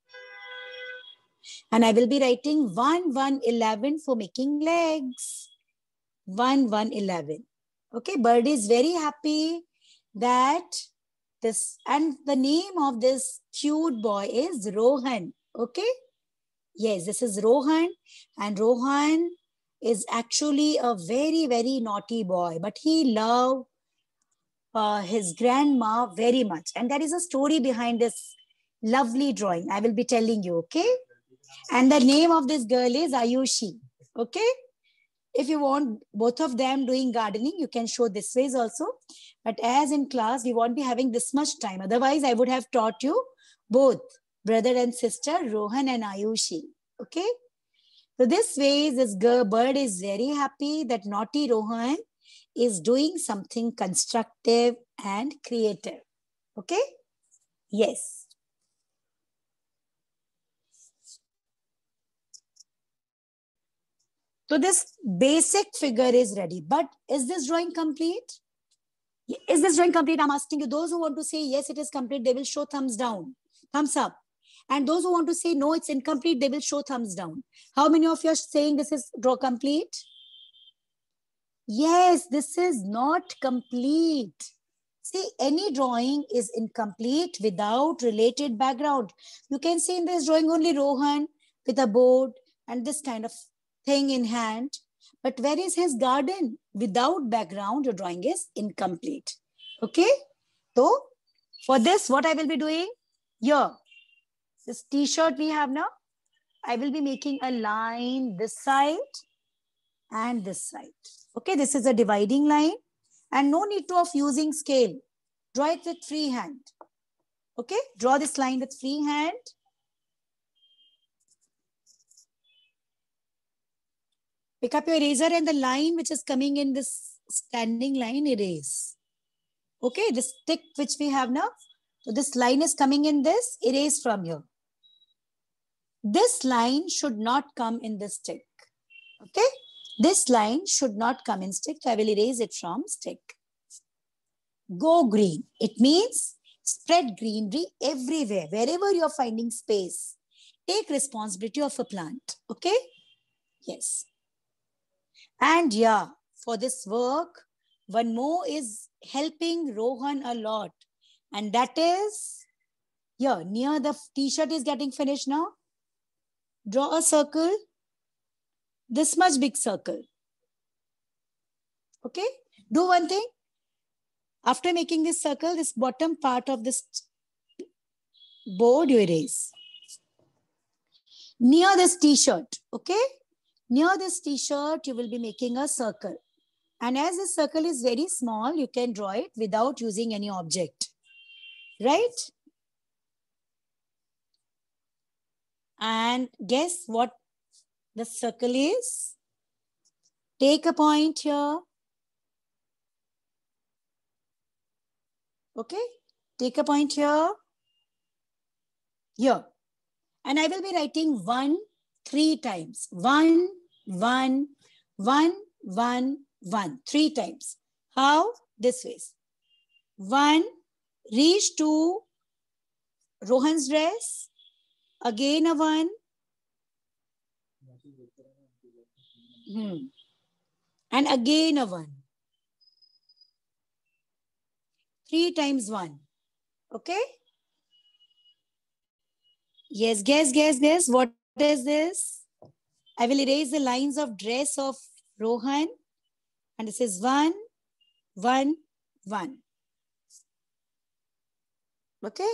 And I will be writing one, one, eleven for making legs. one, one, eleven. Okay, bird is very happy that this, and the name of this cute boy is Rohan. Okay? Yes, this is Rohan. And Rohan is actually a very, very naughty boy. But he loved uh, his grandma very much. And there is a story behind this lovely drawing. I will be telling you, okay? And the name of this girl is Ayushi. Okay? If you want both of them doing gardening, you can show this ways also. But as in class, we won't be having this much time. Otherwise, I would have taught you both brother and sister, Rohan and Ayushi. Okay? So this way, this girl, bird is very happy that naughty Rohan is doing something constructive and creative. Okay? Yes. So this basic figure is ready. But is this drawing complete? Is this drawing complete? I'm asking you. Those who want to say yes, it is complete, they will show thumbs down, thumbs up. And those who want to say no, it's incomplete, they will show thumbs down. How many of you are saying this is draw complete? Yes, this is not complete. See, any drawing is incomplete without related background. You can see in this drawing only Rohan with a board and this kind of thing in hand. But where is his garden? Without background, your drawing is incomplete. Okay? So, for this, what I will be doing? Here, this t-shirt we have now, I will be making a line this side and this side. Okay, this is a dividing line. And no need to of using scale. Draw it with free hand. Okay, draw this line with free hand. Pick up your eraser and the line which is coming in this standing line, erase. Okay, this stick which we have now. So this line is coming in this, erase from here. This line should not come in this stick. Okay, this line should not come in stick. I will erase it from stick. Go green. It means spread greenery everywhere, wherever you're finding space. Take responsibility of a plant. Okay? Yes. And yeah, for this work, one more is helping Rohan a lot. And that is, yeah, near the t-shirt is getting finished now. Draw a circle. This much big circle. Okay? Do one thing. After making this circle, this bottom part of this board you erase. Near this t-shirt, okay? Near this t-shirt, you will be making a circle. And as this circle is very small, you can draw it without using any object, right? And guess what the circle is? Take a point here. Okay, take a point here, here. And I will be writing one, three times. One, one, one, one, one, three times. How? This way. One, reach to Rohan's dress. Again a one. Hmm. And again a one. Three times one. Okay? Yes, guess, guess, guess. What is this? I will erase the lines of dress of Rohan. And this is one, one, one. Okay?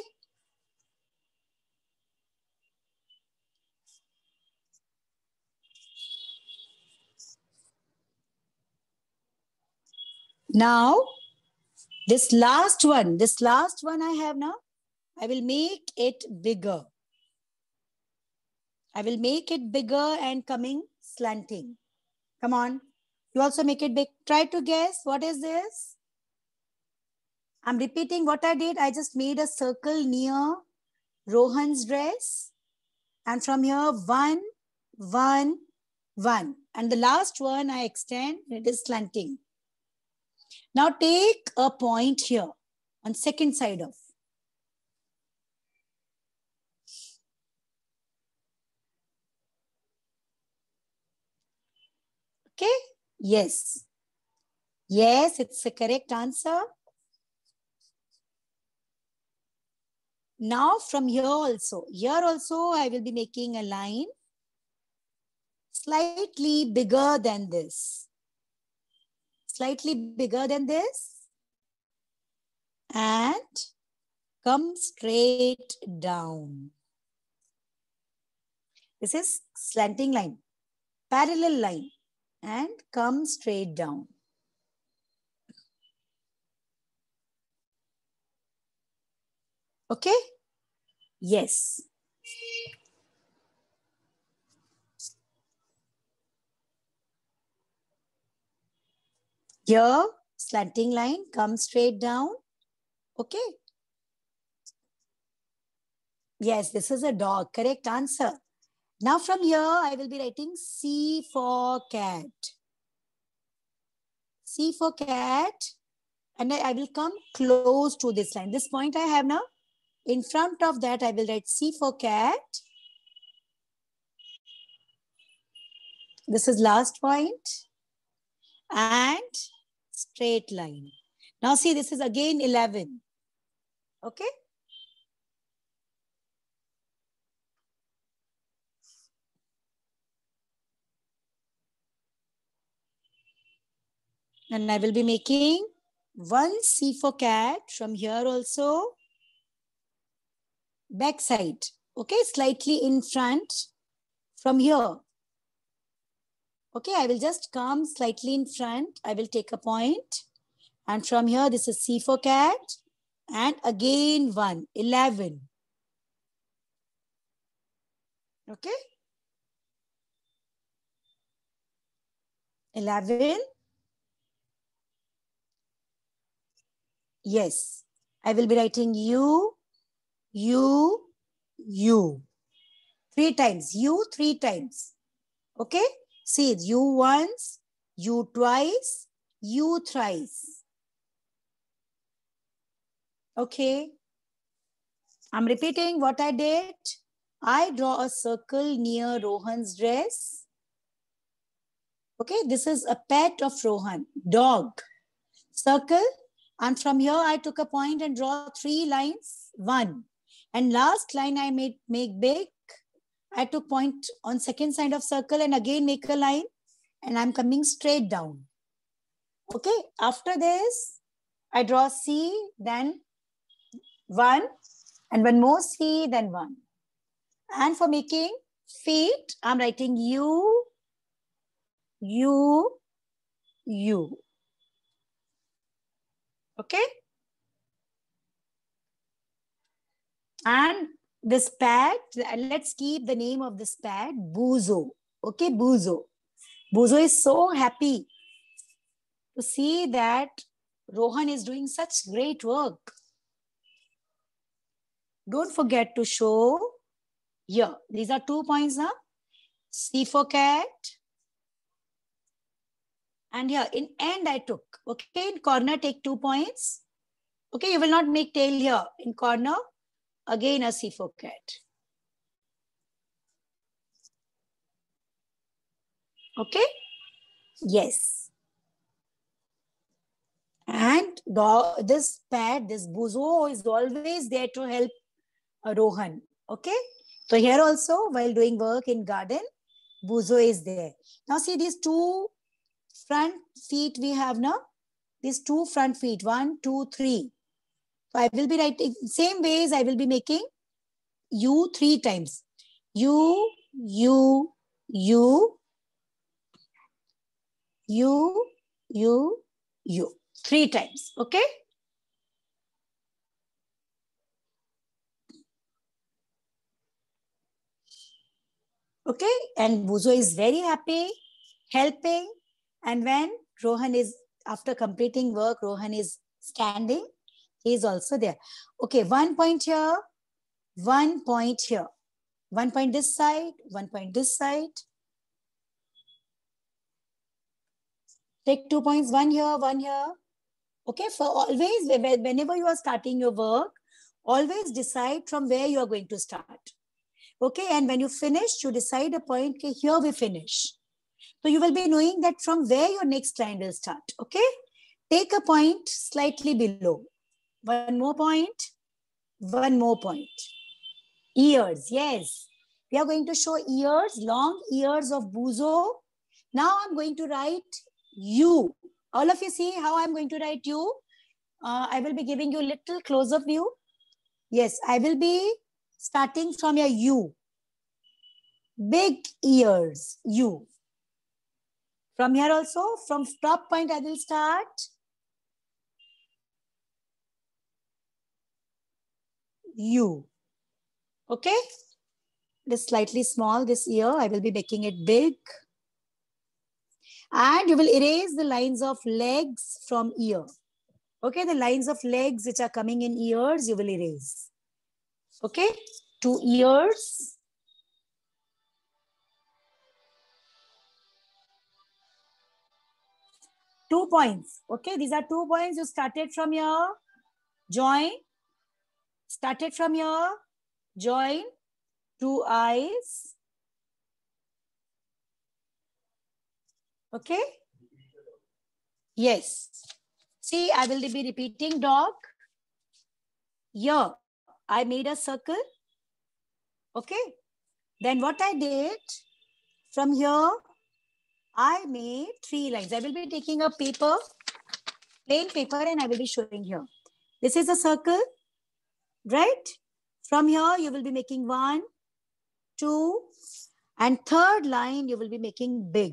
Now, this last one, this last one I have now, I will make it bigger. I will make it bigger and coming slanting. Come on. You also make it big. Try to guess. What is this? I'm repeating what I did. I just made a circle near Rohan's dress. And from here, one, one, one. And the last one I extend, it is slanting. Now take a point here on second side of. Okay? Yes. Yes, it's a correct answer. Now from here also, here also I will be making a line slightly bigger than this. Slightly bigger than this. And come straight down. This is slanting line, parallel line, and come straight down. Okay? Yes. Here, slanting line, come straight down. Okay? Yes, this is a dog. Correct answer. Now from here, I will be writing C for cat. C for cat. And I, I will come close to this line. This point I have now. In front of that, I will write C for cat. This is last point. And straight line. Now see, this is again eleven. Okay? And I will be making one C for cat from here also. Back side. Okay, slightly in front from here. Okay, I will just come slightly in front. I will take a point. And from here, this is C for cat. And again one, eleven. Okay? eleven. Yes. I will be writing U, U, U. Three times. U three times. Okay? See, U once, U twice, U thrice. Okay? I'm repeating what I did. I draw a circle near Rohan's dress. Okay, this is a pet of Rohan, dog. Circle. And from here, I took a point and draw three lines, one. And last line I made make big. I took point on second side of circle and again make a line. And I'm coming straight down. Okay, after this, I draw C, then one. And one more C, then one. And for making feet, I'm writing U, U, U. Okay? And this pad, let's keep the name of this pad, Buzo. Okay, Buzo. Buzo is so happy to see that Rohan is doing such great work. Don't forget to show here. These are two points now. C for cat. And here in end I took. Okay, in corner take two points. Okay, you will not make tail here. In corner, again a C for cat. Okay? Yes. And this pet, this Buzo is always there to help Rohan. Okay. So here also, while doing work in garden, Buzo is there. Now see these two front feet we have now. These two front feet, one, two, three. So I will be writing, same ways I will be making U three times. U, U, U, U, U, U. Three times, okay? Okay, and Buzo is very happy, helping. And when Rohan is, after completing work, Rohan is standing, he is also there. Okay, one point here, one point here. One point this side, one point this side. Take two points, one here, one here. Okay, for always, whenever you are starting your work, always decide from where you are going to start. Okay, and when you finish, you decide a point, okay, here we finish. So you will be knowing that from where your next line will start. Okay, take a point slightly below. One more point, one more point. Ears, yes. We are going to show ears, long ears of Buzo. Now I'm going to write you. All of you see how I'm going to write you. Uh, I will be giving you a little close-up view. Yes, I will be starting from your U. Big ears, U. From here also, from top point I will start. U. Okay. This slightly small, this ear, I will be making it big. And you will erase the lines of legs from ear. Okay, the lines of legs which are coming in ears, you will erase. Okay, two ears. Two points. Okay, these are two points. You started from here, join. Started from here, join. Two eyes. Okay. Yes. See, I will be repeating dog. Here, I made a circle. Okay. Then what I did, from here, I made three lines. I will be taking a paper, plain paper, and I will be showing here. This is a circle, right? From here, you will be making one, two, and third line, you will be making big.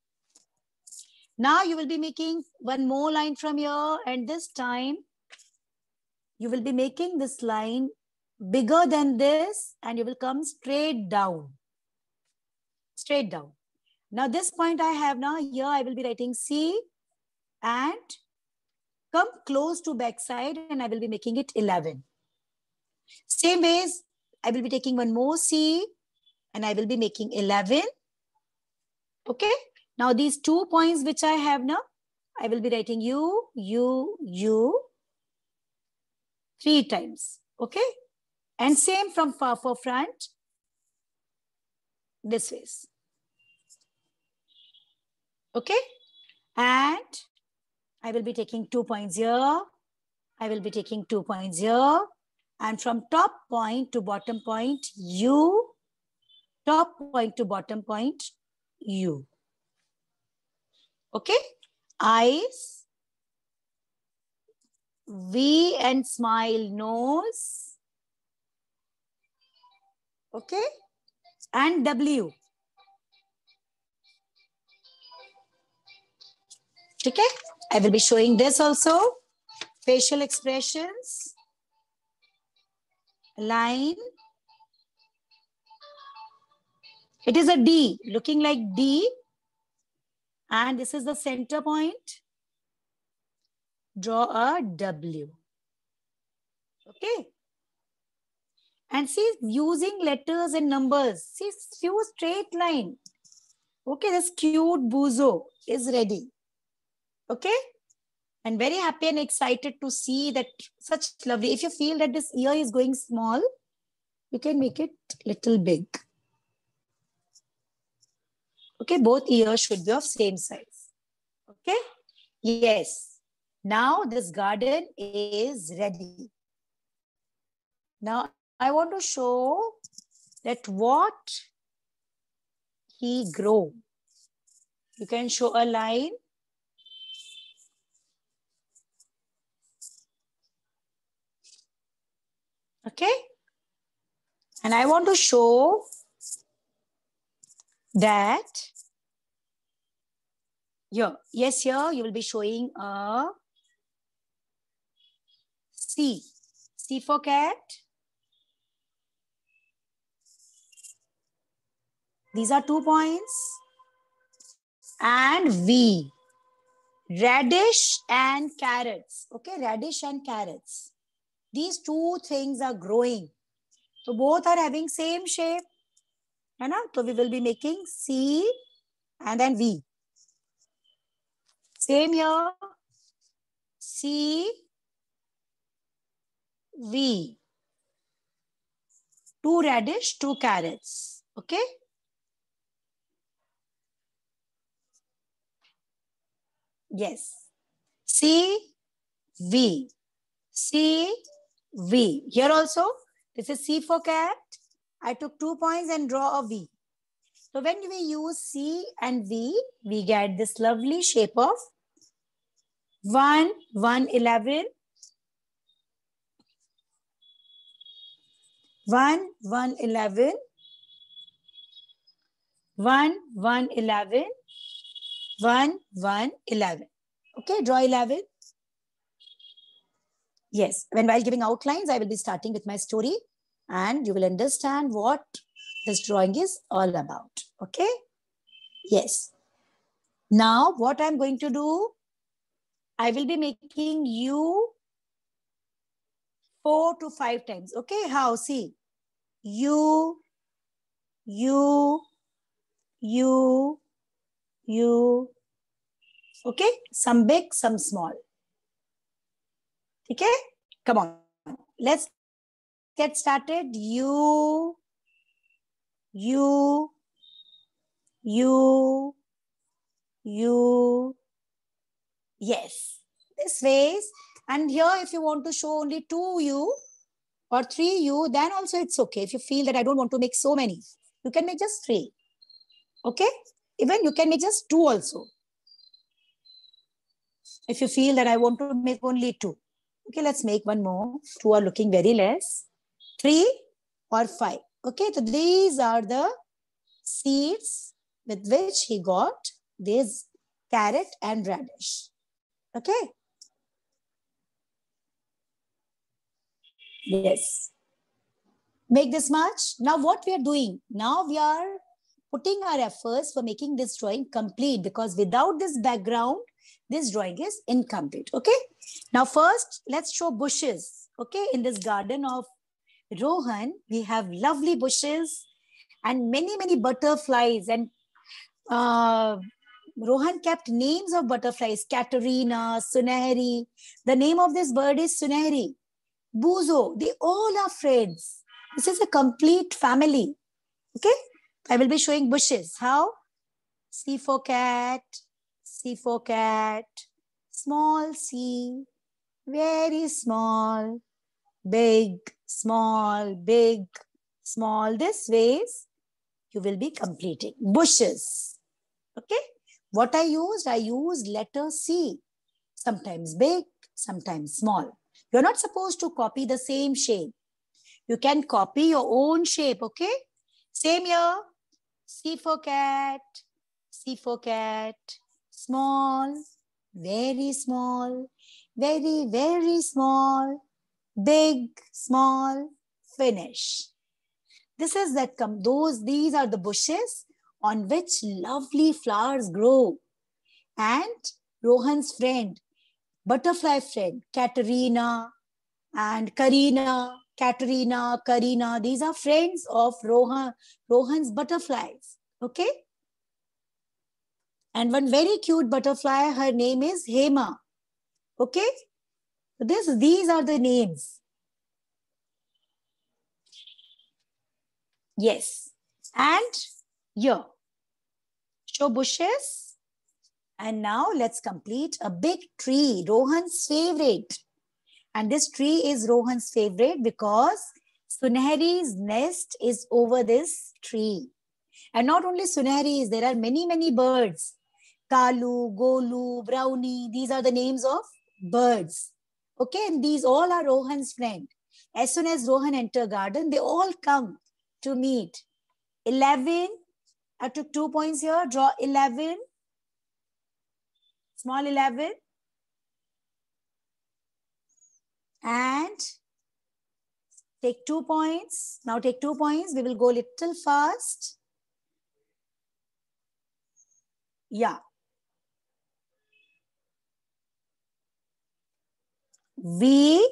Now you will be making one more line from here, and this time you will be making this line bigger than this, and you will come straight down. Straight down. Now this point I have now, here I will be writing C and come close to backside, and I will be making it eleven. Same ways, I will be taking one more C and I will be making eleven. Okay. Now these two points which I have now, I will be writing U, U, U three times. Okay. And same from far for front, this ways. Okay. And I will be taking two points here. I will be taking two points here. And from top point to bottom point, U. Top point to bottom point, U. Okay. Eyes. V and smile, nose. Okay. And W. Okay. I will be showing this also. Facial expressions. Line. It is a D, looking like D. And this is the center point. Draw a W. Okay. And see, using letters and numbers. See, few straight line. Okay, this cute Buzo is ready. Okay. And very happy and excited to see that such lovely. If you feel that this ear is going small, you can make it little big. Okay, both ears should be of same size. Okay. Yes. Now this garden is ready. Now I want to show that what he grow. You can show a line. Okay. And I want to show that here, yes, here you will be showing a C. C for cat. These are two points. And V. Radish and carrots. Okay, radish and carrots. These two things are growing. So both are having same shape. Right? So we will be making C and then V. Same here. C, V. Two radish, two carrots. Okay. Yes. C, V. C, V. Here also, this is C for cat. I took two points and draw a V. So when we use C and V, we get this lovely shape of one, one, eleven. one, one, eleven. one, one, eleven. one, one, eleven. Okay, draw eleven. Yes, when while giving outlines, I will be starting with my story and you will understand what this drawing is all about. Okay? Yes. Now, what I'm going to do, I will be making you four to five times. Okay? How? See. You, you, you, you. Okay? Some big, some small. Okay? Come on. Let's get started. You, you, you, you. Yes. This ways. And here, if you want to show only two you or three you, then also it's okay. If you feel that I don't want to make so many, you can make just three. Okay? Even you can make just two also. If you feel that I want to make only two. Okay, let's make one more. Two are looking very less. Three or five. Okay, so these are the seeds with which he got this carrot and radish. Okay. Yes. Make this much. Now what we are doing? Now we are putting our efforts for making this drawing complete, because without this background, this drawing is incomplete. Okay. Now first, let's show bushes. Okay. In this garden of Rohan, we have lovely bushes and many, many butterflies. And uh, Rohan kept names of butterflies. Katerina, Sunehri. The name of this bird is Sunehri. Buzo. They all are friends. This is a complete family. Okay. I will be showing bushes. How? C for cat, C for cat, small c, very small, big, small, big, small. This ways you will be completing. Bushes. Okay. What I used? I used letter C. Sometimes big, sometimes small. You're not supposed to copy the same shape. You can copy your own shape. Okay. Same here. C for cat, C for cat, small, very small, very, very small, big, small, finish. This is that come, those, these are the bushes on which lovely flowers grow. And Rohan's friend, butterfly friend, Katerina and Karina, Katerina, Karina, these are friends of Rohan, Rohan's butterflies. Okay. And one very cute butterfly, her name is Hema. Okay. So this, these are the names. Yes. And here, show bushes. And now let's complete a big tree, Rohan's favorite. And this tree is Rohan's favorite because Sunehri's nest is over this tree. And not only Sunehri's, there are many, many birds. Kalu, Golu, Brownie, these are the names of birds. Okay, and these all are Rohan's friend. As soon as Rohan enters garden, they all come to meet. eleven, I took two points here, draw eleven, small eleven. And take two points. Now take two points. We will go little fast. Yeah. V.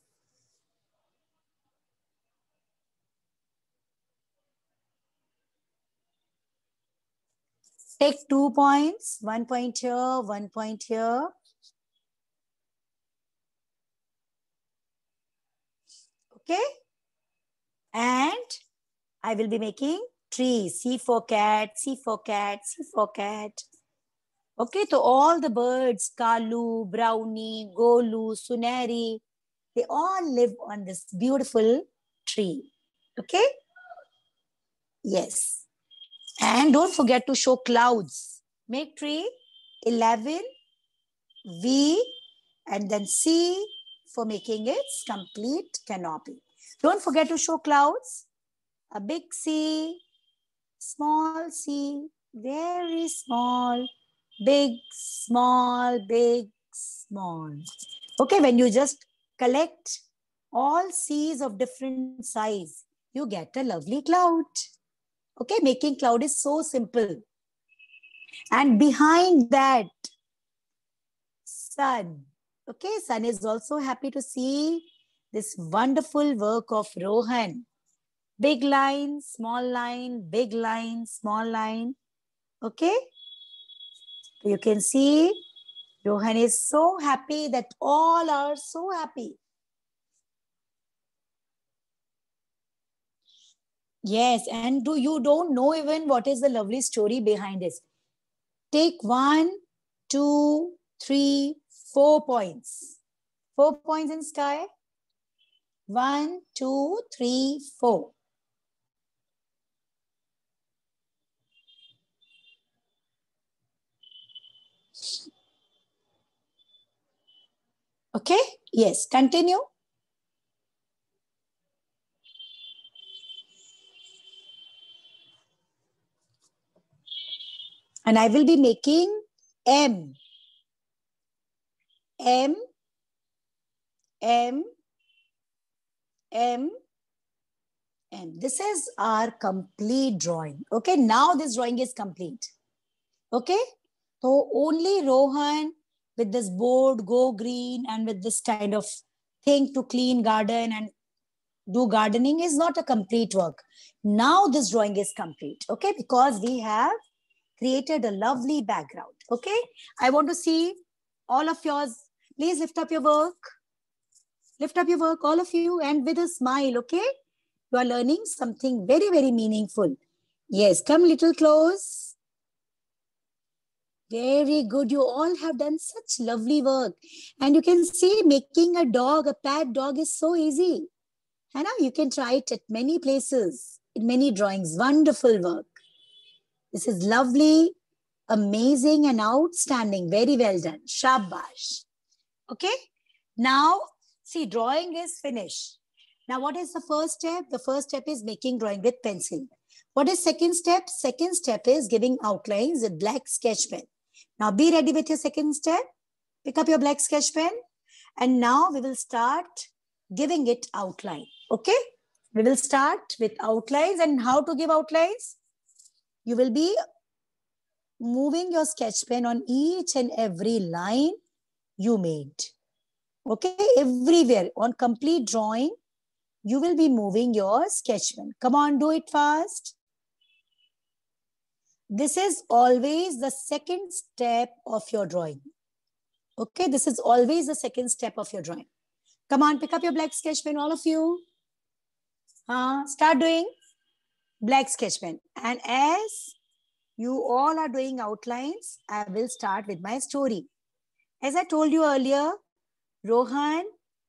Take two points. One point here, one point here. Okay. And I will be making trees. C for cat, C for cat, C for cat. Okay, so all the birds, Kalu, Brownie, Golu, Sunehri, they all live on this beautiful tree. Okay? Yes. And don't forget to show clouds. Make tree eleven, V, and then C for making its complete canopy. Don't forget to show clouds. A big C, small c, very small, big, small, big, small. Okay, when you just collect all C's of different size, you get a lovely cloud. Okay, making cloud is so simple. And behind that, sun. Okay, sun is also happy to see this wonderful work of Rohan. Big line, small line, big line, small line. Okay. You can see Rohan is so happy that all are so happy. Yes, and do you don't know even what is the lovely story behind this. Take one, two, three, four points. Four points in sky. One, two, three, four. Okay, yes, continue. And I will be making M. M, M, M, M. This is our complete drawing. Okay, now this drawing is complete. Okay, so only Rohan with this board, go green, and with this kind of thing to clean garden and do gardening is not a complete work. Now this drawing is complete, okay, because we have created a lovely background, okay. I want to see all of yours. Please lift up your work. Lift up your work, all of you, and with a smile, okay. You are learning something very, very meaningful. Yes, come little close. Very good. You all have done such lovely work. And you can see making a dog, a pet dog is so easy. And now you can try it at many places, in many drawings. Wonderful work. This is lovely, amazing, and outstanding. Very well done. Shabash. Okay. Now, see, drawing is finished. Now, what is the first step? The first step is making drawing with pencil. What is second step? Second step is giving outlines with black sketch pen. Now, be ready with your second step. Pick up your black sketch pen. And now we will start giving it outline. Okay? We will start with outlines. And how to give outlines? You will be moving your sketch pen on each and every line you made. Okay? Everywhere on complete drawing, you will be moving your sketch pen. Come on, do it fast. This is always the second step of your drawing. Okay, this is always the second step of your drawing. Come on, pick up your black sketch pen, all of you. Uh, start doing black sketch pen. And as you all are doing outlines, I will start with my story. As I told you earlier, Rohan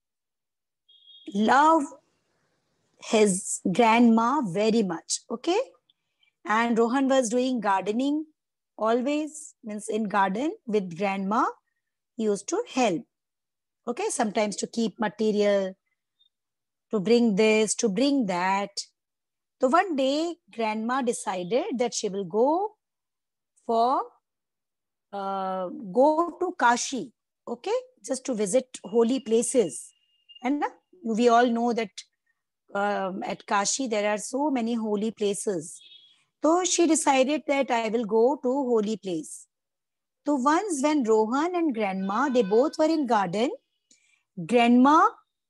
loved his grandma very much, okay? And Rohan was doing gardening always, means in garden with grandma. He used to help, okay? Sometimes to keep material, to bring this, to bring that. So one day, grandma decided that she will go for, uh, go to Kashi, okay? Just to visit holy places. And we all know that um, at Kashi, there are so many holy places. So she decided that I will go to holy place. So once when Rohan and grandma, they both were in garden, grandma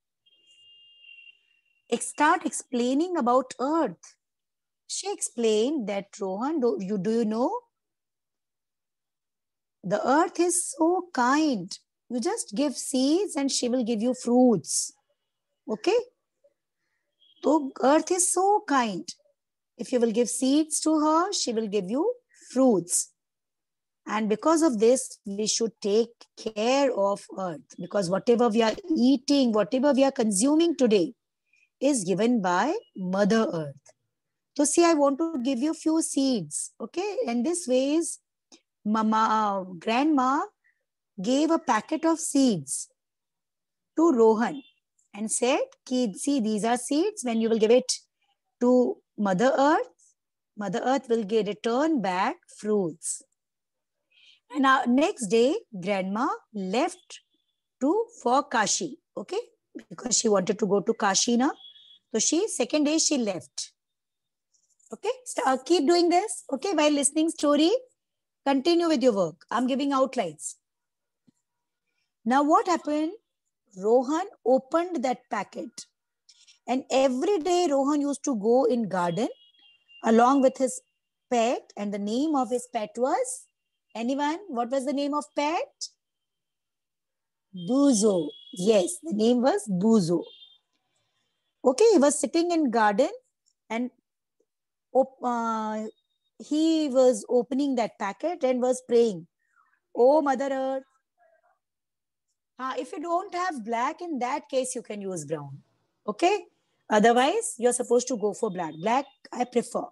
start explaining about earth. She explained that, Rohan, do you, do you know? The earth is so kind. You just give seeds and she will give you fruits. Okay? So earth is so kind. If you will give seeds to her, she will give you fruits. And because of this, we should take care of earth, because whatever we are eating, whatever we are consuming today is given by Mother Earth. So see, I want to give you few seeds. Okay? And this ways, Mama, uh, grandma gave a packet of seeds to Rohan and said, see, these are seeds. When you will give it to Mother Earth, Mother Earth will get, return back fruits. And our next day, grandma left to for Kashi, okay? Because she wanted to go to Kashi now. So she, second day, she left. Okay? So, uh, keep doing this, okay? While listening story, continue with your work. I'm giving outlines. Now what happened? Rohan opened that packet. And every day Rohan used to go in garden along with his pet. And the name of his pet was, anyone? What was the name of pet? Buzo. Yes, the name was Buzo. Okay, he was sitting in garden and uh, he was opening that packet and was praying, "Oh, Mother Earth." Uh, if you don't have black, in that case, you can use brown. Okay? Otherwise, you're supposed to go for black. Black, I prefer.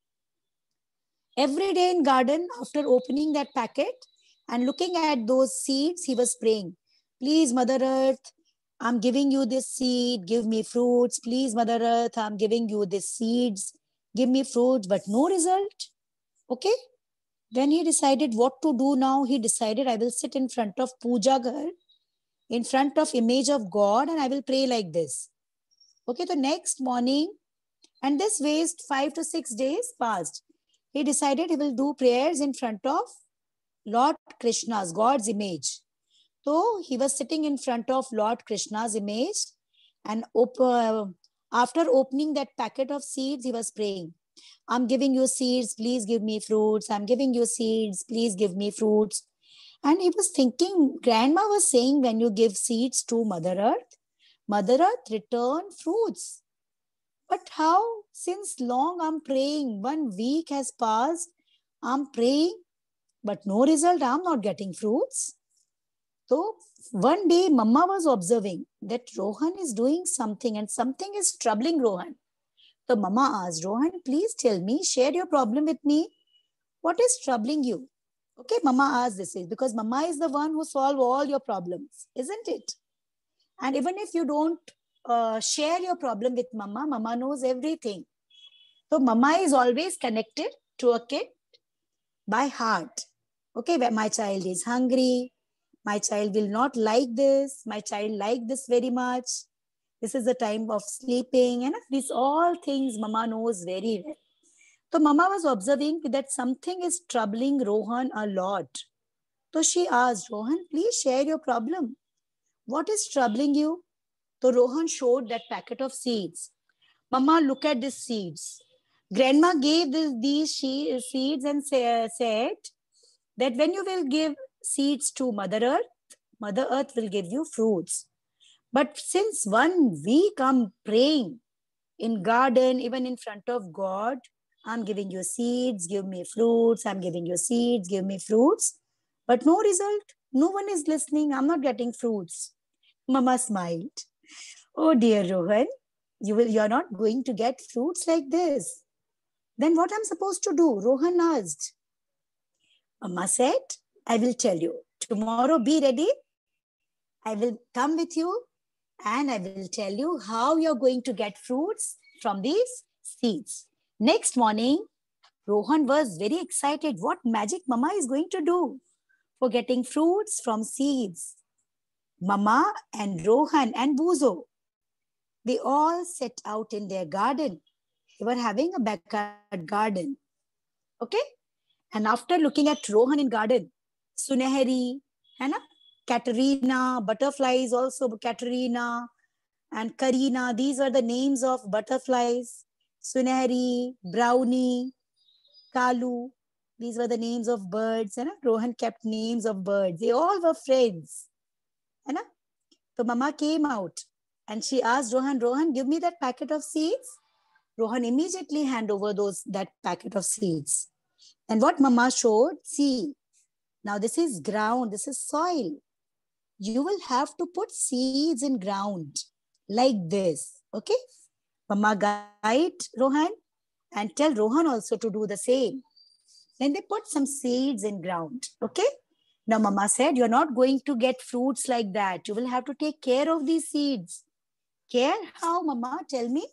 Every day in garden, after opening that packet and looking at those seeds, he was praying, "Please, Mother Earth, I'm giving you this seed. Give me fruits. Please, Mother Earth, I'm giving you these seeds. Give me fruits," but no result. Okay? Then he decided what to do now. He decided, I will sit in front of Puja Ghar, in front of image of God, and I will pray like this. Okay, the next morning, and this waste five to six days passed. He decided he will do prayers in front of Lord Krishna's, God's image. So he was sitting in front of Lord Krishna's image, and op uh, after opening that packet of seeds, he was praying, "I'm giving you seeds, please give me fruits. I'm giving you seeds, please give me fruits." And he was thinking, grandma was saying, when you give seeds to Mother Earth, Mother Earth return fruits. But how? Since long I'm praying, one week has passed, I'm praying, but no result, I'm not getting fruits. So one day Mama was observing that Rohan is doing something and something is troubling Rohan. So Mama asked, "Rohan, please tell me, share your problem with me. What is troubling you?" Okay, Mama asked this is because Mama is the one who solves all your problems, isn't it? And even if you don't uh, share your problem with Mama, Mama knows everything. So Mama is always connected to a kid by heart. Okay, where my child is hungry, my child will not like this, my child like this very much. This is the time of sleeping, and these all things Mama knows very well. So Mama was observing that something is troubling Rohan a lot. So she asked, "Rohan, please share your problem. What is troubling you?" So Rohan showed that packet of seeds. "Mama, look at these seeds." Grandma gave this, these seeds and say, said that when you will give seeds to Mother Earth, Mother Earth will give you fruits. But since one week I'm praying in garden, even in front of God, I'm giving you seeds, give me fruits. I'm giving you seeds, give me fruits. But no result. No one is listening. I'm not getting fruits. Mama smiled. Oh dear Rohan, you will you're not going to get fruits like this. Then what I'm supposed to do? Rohan asked. Mama said, I will tell you. Tomorrow be ready. I will come with you and I will tell you how you're going to get fruits from these seeds. Next morning, Rohan was very excited what magic Mama is going to do for getting fruits from seeds. Mama and Rohan and Buzo, they all set out in their garden. They were having a backyard garden. Okay? And after looking at Rohan in garden, Sunehari, है ना? Katerina, butterflies also, Katerina and Karina, these are the names of butterflies. Sunehari, Brownie, Kalu, these were the names of birds. है ना? Rohan kept names of birds. They all were friends. है ना? So Mama came out and she asked Rohan, Rohan, give me that packet of seeds. Rohan immediately hand over those that packet of seeds. And what Mama showed, see, now this is ground, this is soil. You will have to put seeds in ground like this, okay? Mama guide Rohan and tell Rohan also to do the same. Then they put some seeds in ground, okay? Now Mama said, you're not going to get fruits like that. You will have to take care of these seeds. Care how, Mama? Tell me.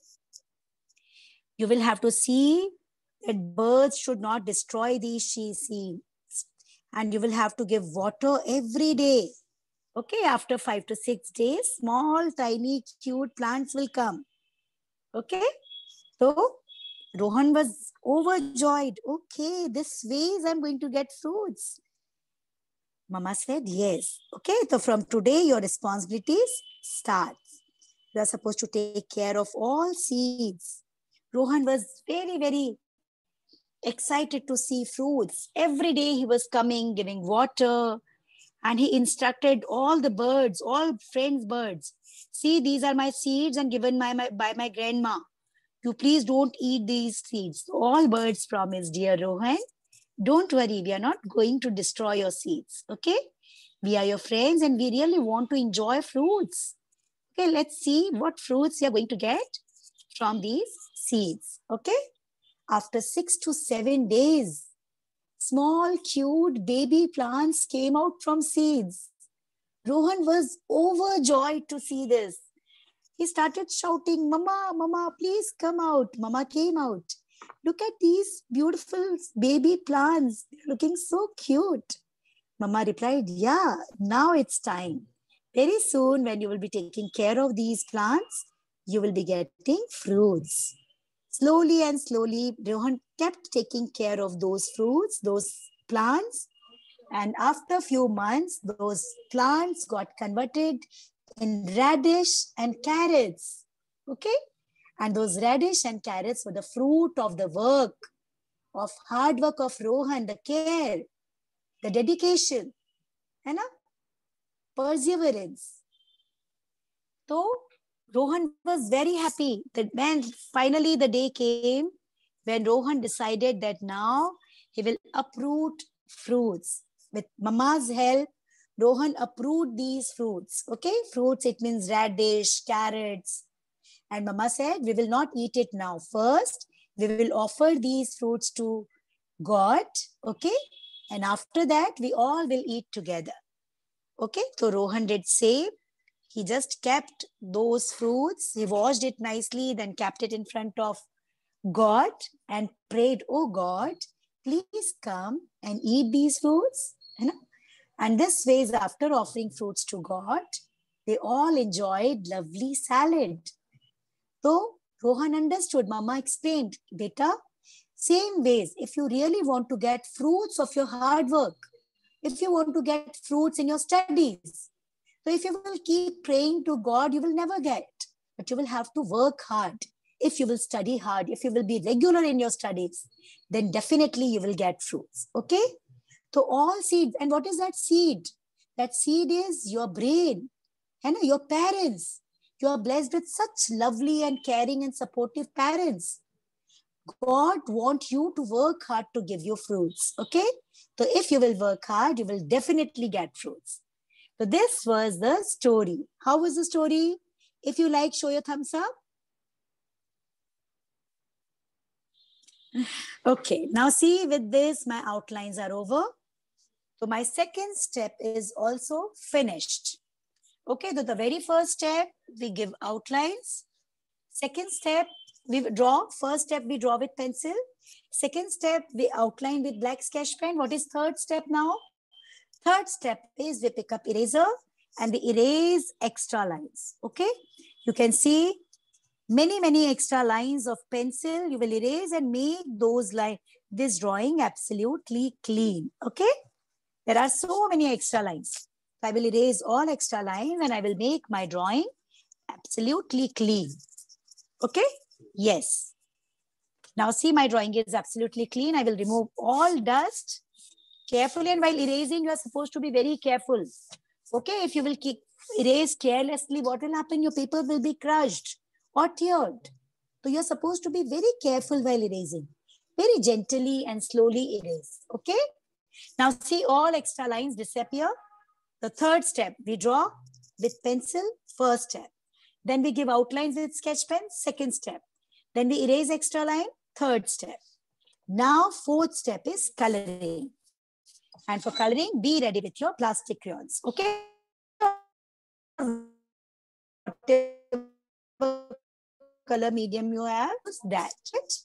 You will have to see that birds should not destroy these seeds. And you will have to give water every day. Okay, after five to six days, small, tiny, cute plants will come. Okay, so Rohan was overjoyed. Okay, this ways I'm going to get fruits. Mama said, yes. Okay, so from today, your responsibilities start. You are supposed to take care of all seeds. Rohan was very, very excited to see fruits. Every day he was coming, giving water, and he instructed all the birds, all friends' birds. See, these are my seeds and given by my, by my grandma. You please don't eat these seeds. All birds promised, dear Rohan, don't worry, we are not going to destroy your seeds, okay? We are your friends and we really want to enjoy fruits. Okay, let's see what fruits you are going to get from these seeds, okay? After six to seven days, small, cute baby plants came out from seeds. Rohan was overjoyed to see this. He started shouting, Mama, Mama, please come out. Mama came out. Look at these beautiful baby plants. They're looking so cute. Mama replied, yeah, now it's time. Very soon, when you will be taking care of these plants, you will be getting fruits. Slowly and slowly, Rohan kept taking care of those fruits, those plants. And after a few months, those plants got converted in radish and carrots. Okay? And those radish and carrots were the fruit of the work, of hard work of Rohan, the care, the dedication, and perseverance. So Rohan was very happy that when finally the day came when Rohan decided that now he will uproot fruits. With Mama's help, Rohan uprooted these fruits. Okay, fruits, it means radish, carrots. And Mama said, we will not eat it now. First, we will offer these fruits to God. Okay, and after that, we all will eat together. Okay, so Rohan did say, he just kept those fruits. He washed it nicely, then kept it in front of God and prayed, oh God, please come and eat these fruits. You know? And this way, after offering fruits to God, they all enjoyed lovely salad. So Rohan understood. Mama explained, beta, same ways, if you really want to get fruits of your hard work, if you want to get fruits in your studies, so if you will keep praying to God, you will never get, but you will have to work hard. If you will study hard, if you will be regular in your studies, then definitely you will get fruits, okay? So all seeds, and what is that seed? That seed is your brain, and your parents. You are blessed with such lovely and caring and supportive parents. God wants you to work hard to give you fruits. Okay. So if you will work hard, you will definitely get fruits. So this was the story. How was the story? If you like, show your thumbs up. Okay, now see, with this, my outlines are over. So my second step is also finished. Okay, so the very first step, we give outlines. Second step, we draw. First step, we draw with pencil. Second step, we outline with black sketch pen. What is third step now? Third step is we pick up eraser and we erase extra lines. Okay, you can see many, many extra lines of pencil. You will erase and make those lines, this drawing absolutely clean. Okay, there are so many extra lines. I will erase all extra lines and I will make my drawing absolutely clean. Okay, yes. Now see, my drawing is absolutely clean. I will remove all dust carefully, and while erasing, you are supposed to be very careful. Okay, if you will keep erase carelessly, what will happen? Your paper will be crushed or teared. So you're supposed to be very careful while erasing. Very gently and slowly erase. Okay. Now see, all extra lines disappear. The third step, we draw with pencil, first step. Then we give outlines with sketch pen, second step. Then we erase extra line, third step. Now fourth step is coloring. And for coloring, be ready with your plastic crayons. Okay. Color medium you have, that.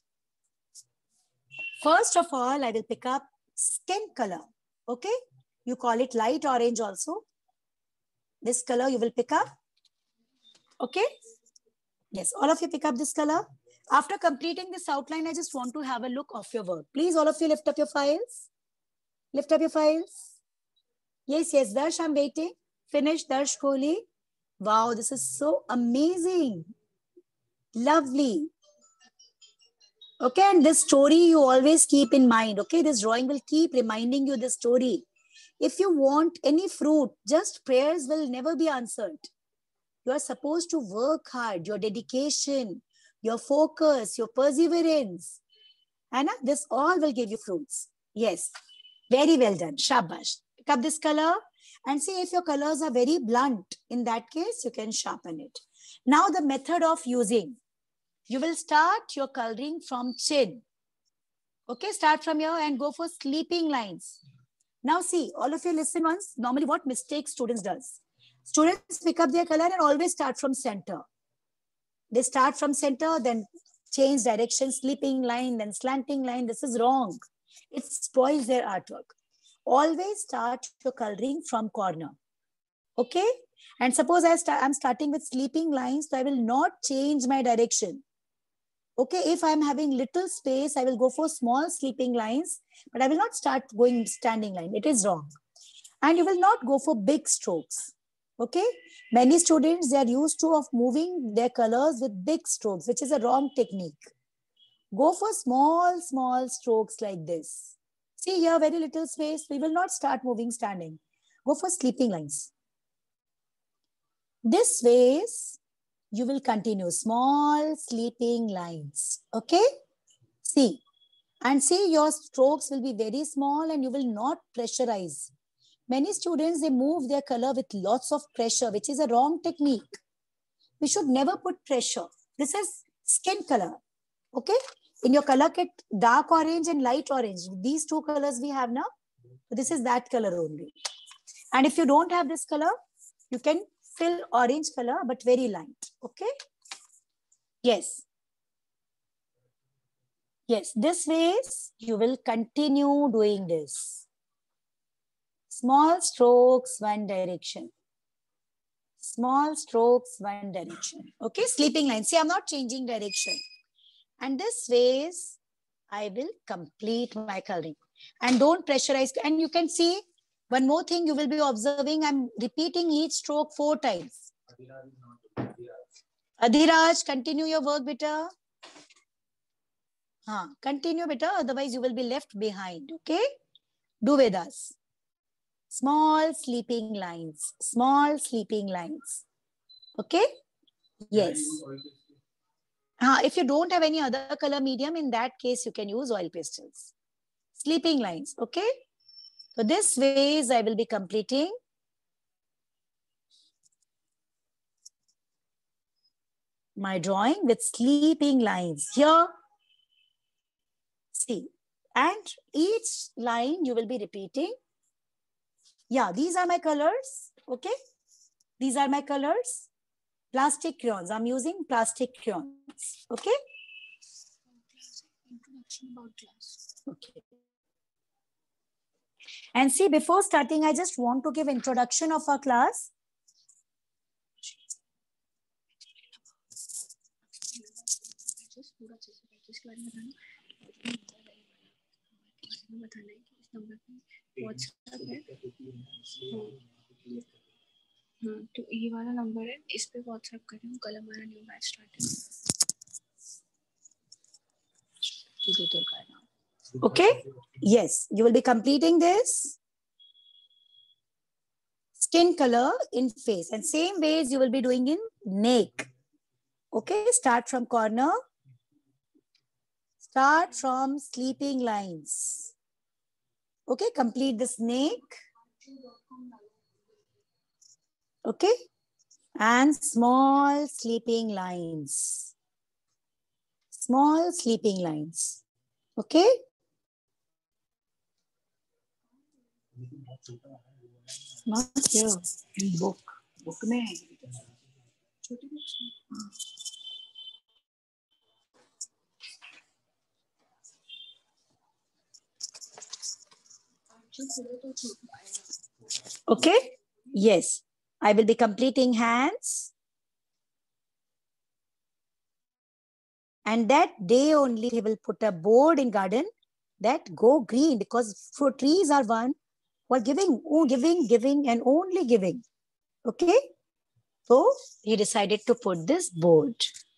First of all, I will pick up skin color. Okay. You call it light orange also. This color you will pick up. Okay. Yes, all of you pick up this color. After completing this outline, I just want to have a look of your work. Please, all of you lift up your files. Lift up your files. Yes, yes, Darsh, I'm waiting. Finish, Darsh Kohli. Wow, this is so amazing. Lovely. Okay, and this story you always keep in mind. Okay, this drawing will keep reminding you the story. If you want any fruit, just prayers will never be answered. You are supposed to work hard, your dedication, your focus, your perseverance. And this all will give you fruits. Yes, very well done. Shabash. Pick up this color and see if your colors are very blunt. In that case, you can sharpen it. Now the method of using. You will start your coloring from chin. Okay, start from here and go for sleeping lines. Now see, all of you listen once. Normally what mistakes students does? Students pick up their color and always start from center. They start from center, then change direction, sleeping line, then slanting line. This is wrong. It spoils their artwork. Always start your coloring from corner. Okay? And suppose I start, I'm starting with sleeping lines, so I will not change my direction. Okay, if I'm having little space, I will go for small sleeping lines, but I will not start going standing line. It is wrong. And you will not go for big strokes. Okay, many students, they are used to of moving their colors with big strokes, which is a wrong technique. Go for small, small strokes like this. See here, very little space. We will not start moving standing. Go for sleeping lines. This ways, you will continue small sleeping lines. Okay, see. And see, your strokes will be very small and you will not pressurize. Many students, they move their color with lots of pressure, which is a wrong technique. We should never put pressure. This is skin color. Okay. In your color kit, dark orange and light orange. These two colors we have now. This is that color only. And if you don't have this color, you can fill orange color, but very light. Okay. Yes. Yes. This ways you will continue doing this. Small strokes, one direction. Small strokes, one direction. Okay, sleeping line. See, I'm not changing direction. And this ways, I will complete my coloring. And don't pressurize. And you can see, one more thing you will be observing, I'm repeating each stroke four times. Adhiraj, continue your work, beta. Huh, continue, beta. Otherwise, you will be left behind. Okay, do with us. Small sleeping lines, small sleeping lines. Okay? Yes. Uh, if you don't have any other color medium, in that case, you can use oil pastels. Sleeping lines, okay? So this ways I will be completing. My drawing with sleeping lines here. See, and each line you will be repeating. Yeah, these are my colors, okay? These are my colors. Plastic crayons, I'm using plastic crayons, okay? Introduction about class. Okay. And see, before starting, I just want to give introduction of our class. हाँ तो ये वाला number है, इस पे WhatsApp करें, कल हमारा न्यू बैच स्टार्ट है. Okay, yes, you will be completing this. Skin color in face, and same ways you will be doing in neck. Okay, start from corner. Start from sleeping lines. Okay, complete this neck. Okay, and small sleeping lines. Small sleeping lines. Okay. Not here. In book. Book में है. छोटी books में. Okay. Yes. I will be completing hands. And that day only he will put a board in garden that go green, because fruit trees are one who are giving, oh, giving, giving, and only giving. Okay. So he decided to put this board.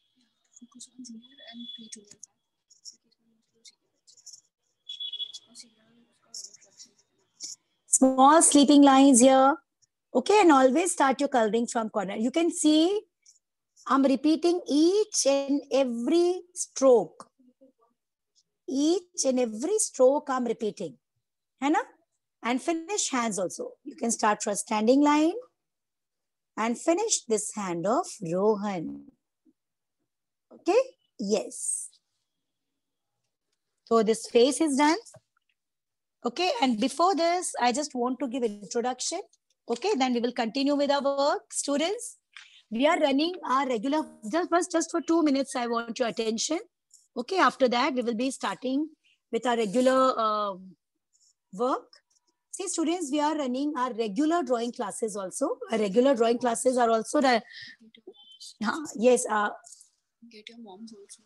Small sleeping lines here. Okay, and always start your coloring from corner. You can see I'm repeating each and every stroke. Each and every stroke I'm repeating. Hai na? And finish hands also. You can start from standing line and finish this hand of Rohan. Okay? Yes. So this face is done. Okay, and before this, I just want to give introduction. Okay, then we will continue with our work. Students, we are running our regular, just, just for two minutes, I want your attention. Okay, after that, we will be starting with our regular uh, work. See, students, we are running our regular drawing classes also. Our regular drawing classes are also the, uh, yes. Uh, Get your moms also.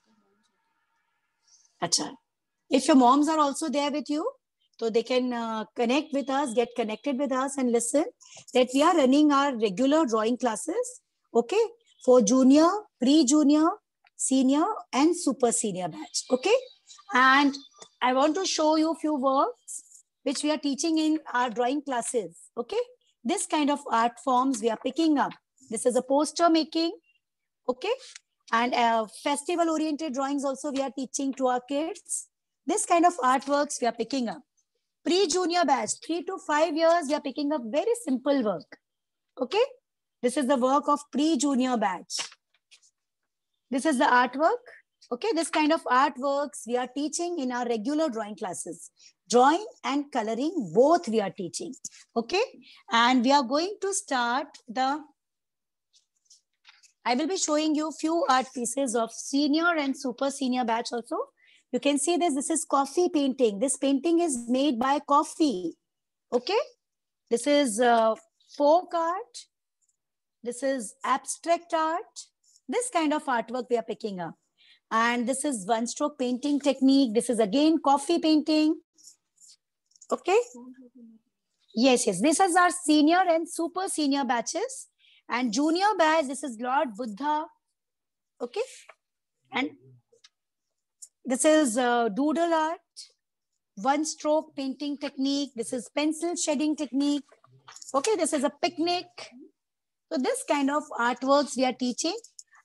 Acha. If your moms are also there with you, so they can uh, connect with us, get connected with us and listen that we are running our regular drawing classes, okay, for junior, pre-junior, senior and super senior batch, okay. And I want to show you a few works which we are teaching in our drawing classes, okay. This kind of art forms we are picking up. This is a poster making, okay. And uh, festival oriented drawings also we are teaching to our kids. This kind of artworks we are picking up. Pre-junior batch, three to five years, we are picking up very simple work. Okay. This is the work of pre-junior batch. This is the artwork. Okay. This kind of artworks we are teaching in our regular drawing classes. Drawing and coloring, both we are teaching. Okay. And we are going to start the, I will be showing you few art pieces of senior and super senior batch also. You can see this, this is coffee painting. This painting is made by coffee, okay? This is uh, folk art. This is abstract art. This kind of artwork we are picking up. And this is one stroke painting technique. This is again coffee painting, okay? Yes, yes, this is our senior and super senior batches. And junior batch, this is Lord Buddha, okay? And this is uh, doodle art, one stroke painting technique. This is pencil shading technique. Okay, this is a picnic. So this kind of artworks we are teaching.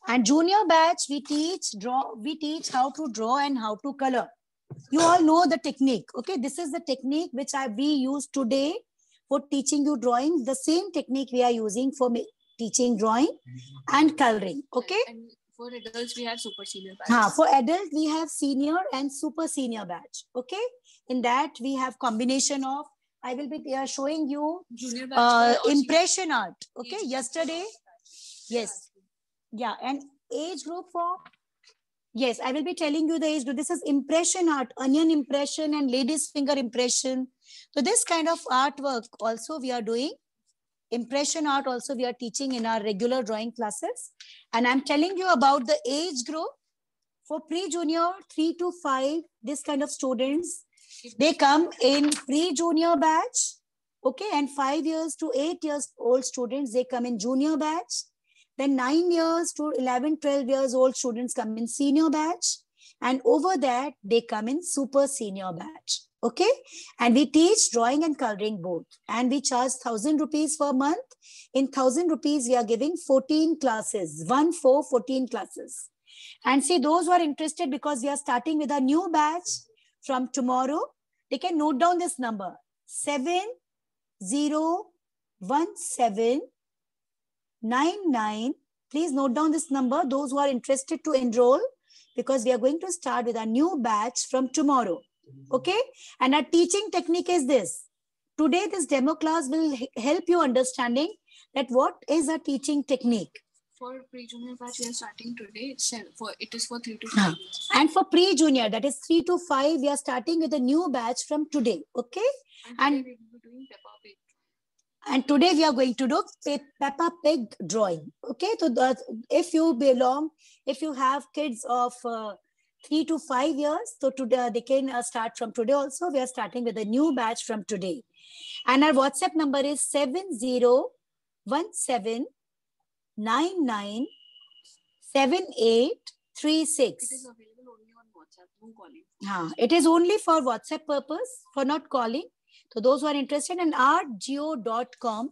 And junior batch, we teach draw, we teach how to draw and how to color. You all know the technique. Okay, this is the technique which I we use today for teaching you drawing. The same technique we are using for teaching drawing and coloring. Okay. And for adults, we have super senior batch. Ha, for adults, we have senior and super senior batch. Okay. In that, we have combination of, I will be uh, showing you uh, impression art. Okay. Yesterday. Yes. Yeah. And age group for, yes, I will be telling you the age group. This is impression art, onion impression and lady's finger impression. So this kind of artwork also we are doing. Impression art also we are teaching in our regular drawing classes. And I'm telling you about the age group for pre-junior three to five, this kind of students, they come in pre-junior batch. Okay. And five years to eight years old students, they come in junior batch. Then nine years to eleven, twelve years old students come in senior batch. And over that, they come in super senior batch. Okay. And we teach drawing and coloring both. And we charge one thousand rupees per month. In one thousand rupees, we are giving fourteen classes. One, four, fourteen classes. And see, those who are interested, because we are starting with a new batch from tomorrow, they can note down this number. seven zero one seven nine nine. Please note down this number, those who are interested to enroll, because we are going to start with a new batch from tomorrow. Okay. And our teaching technique is this. Today, this demo class will help you understanding that what is a teaching technique. For pre-junior batch, we are starting today. For it is for three to five. And for pre-junior, that is three to five, we are starting with a new batch from today. Okay. And, and we will be doing Peppa Pig. And today we are going to do Pe Peppa Pig drawing. Okay. So the, if you belong, if you have kids of uh, three to five years, so today they can uh, start from today also. We are starting with a new batch from today. And our WhatsApp number is seven zero one seven nine nine seven eight three six. It is available only on WhatsApp, no calling. Uh, it is only for WhatsApp purpose, for not calling. So those who are interested in art geo dot com.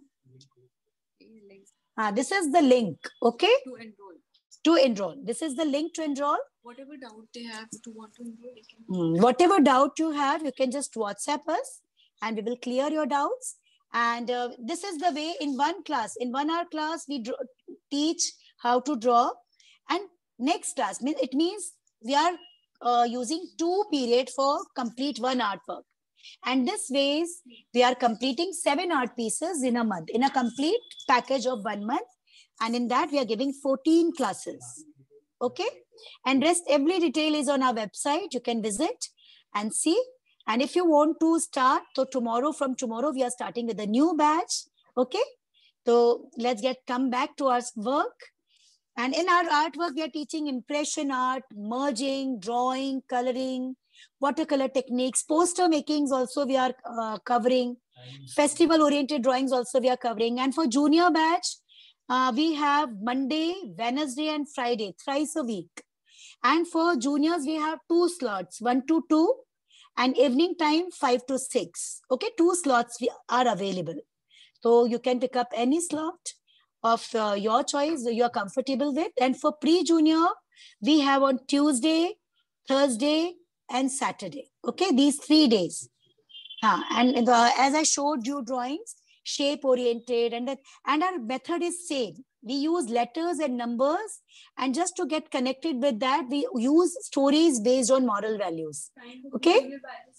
Uh, this is the link, okay? To enroll. To enroll. This is the link to enroll. Whatever doubt they have to want to enroll, they can. Mm, whatever doubt you have, you can just WhatsApp us and we will clear your doubts. And uh, this is the way in one class, in one hour class, we draw, teach how to draw. And next class, it means we are uh, using two periods for complete one artwork. And this ways, we are completing seven art pieces in a month, in a complete package of one month. And in that, we are giving fourteen classes. Okay. And rest, every detail is on our website. You can visit and see. And if you want to start, so tomorrow, from tomorrow, we are starting with a new batch. Okay. So let's get come back to our work. And in our artwork, we are teaching impression art, merging, drawing, coloring, watercolor techniques, poster makings also we are uh, covering, festival oriented drawings also we are covering. And for junior batch, uh, we have Monday, Wednesday and Friday, thrice a week. And for juniors, we have two slots, one to two and evening time, five to six. Okay, two slots are available. So you can pick up any slot of uh, your choice you are comfortable with. And for pre-junior, we have on Tuesday, Thursday, and Saturday. Okay, these three days. Uh, and the, as I showed you drawings, shape oriented, and, the, and our method is same. We use letters and numbers, and just to get connected with that, we use stories based on moral values. Okay.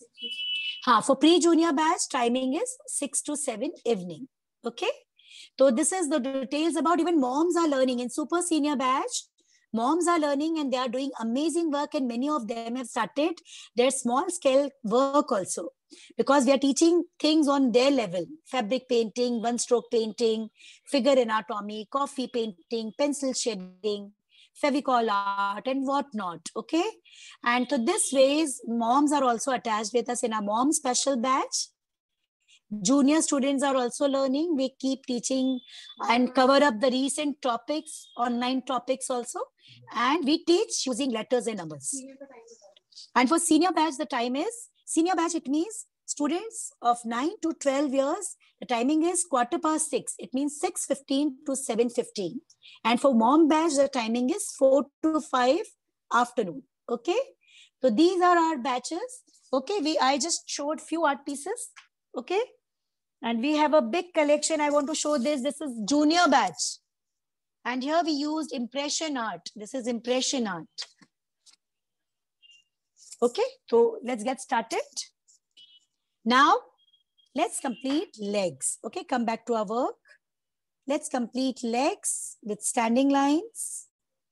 Uh, for pre-junior batch, timing is six to seven evening. Okay. So this is the details about even moms are learning in super senior batch. Moms are learning and they are doing amazing work, and many of them have started their small scale work also, because we are teaching things on their level: fabric painting, one stroke painting, figure anatomy, coffee painting, pencil shading, Fevicol art and whatnot. Okay. And so this ways, moms are also attached with us in our mom special batch. Junior students are also learning. We keep teaching and cover up the recent topics, online topics also. And we teach using letters and numbers. And for senior batch, the time is, senior batch, it means students of nine to twelve years, the timing is quarter past six. It means six fifteen to seven fifteen. And for mom batch, the timing is four to five afternoon. Okay. So these are our batches. Okay. We, I just showed few art pieces. Okay. And we have a big collection. I want to show this. This is junior batch. And here we used impression art. This is impression art. Okay. So let's get started. Now, let's complete legs. Okay, come back to our work. Let's complete legs with standing lines.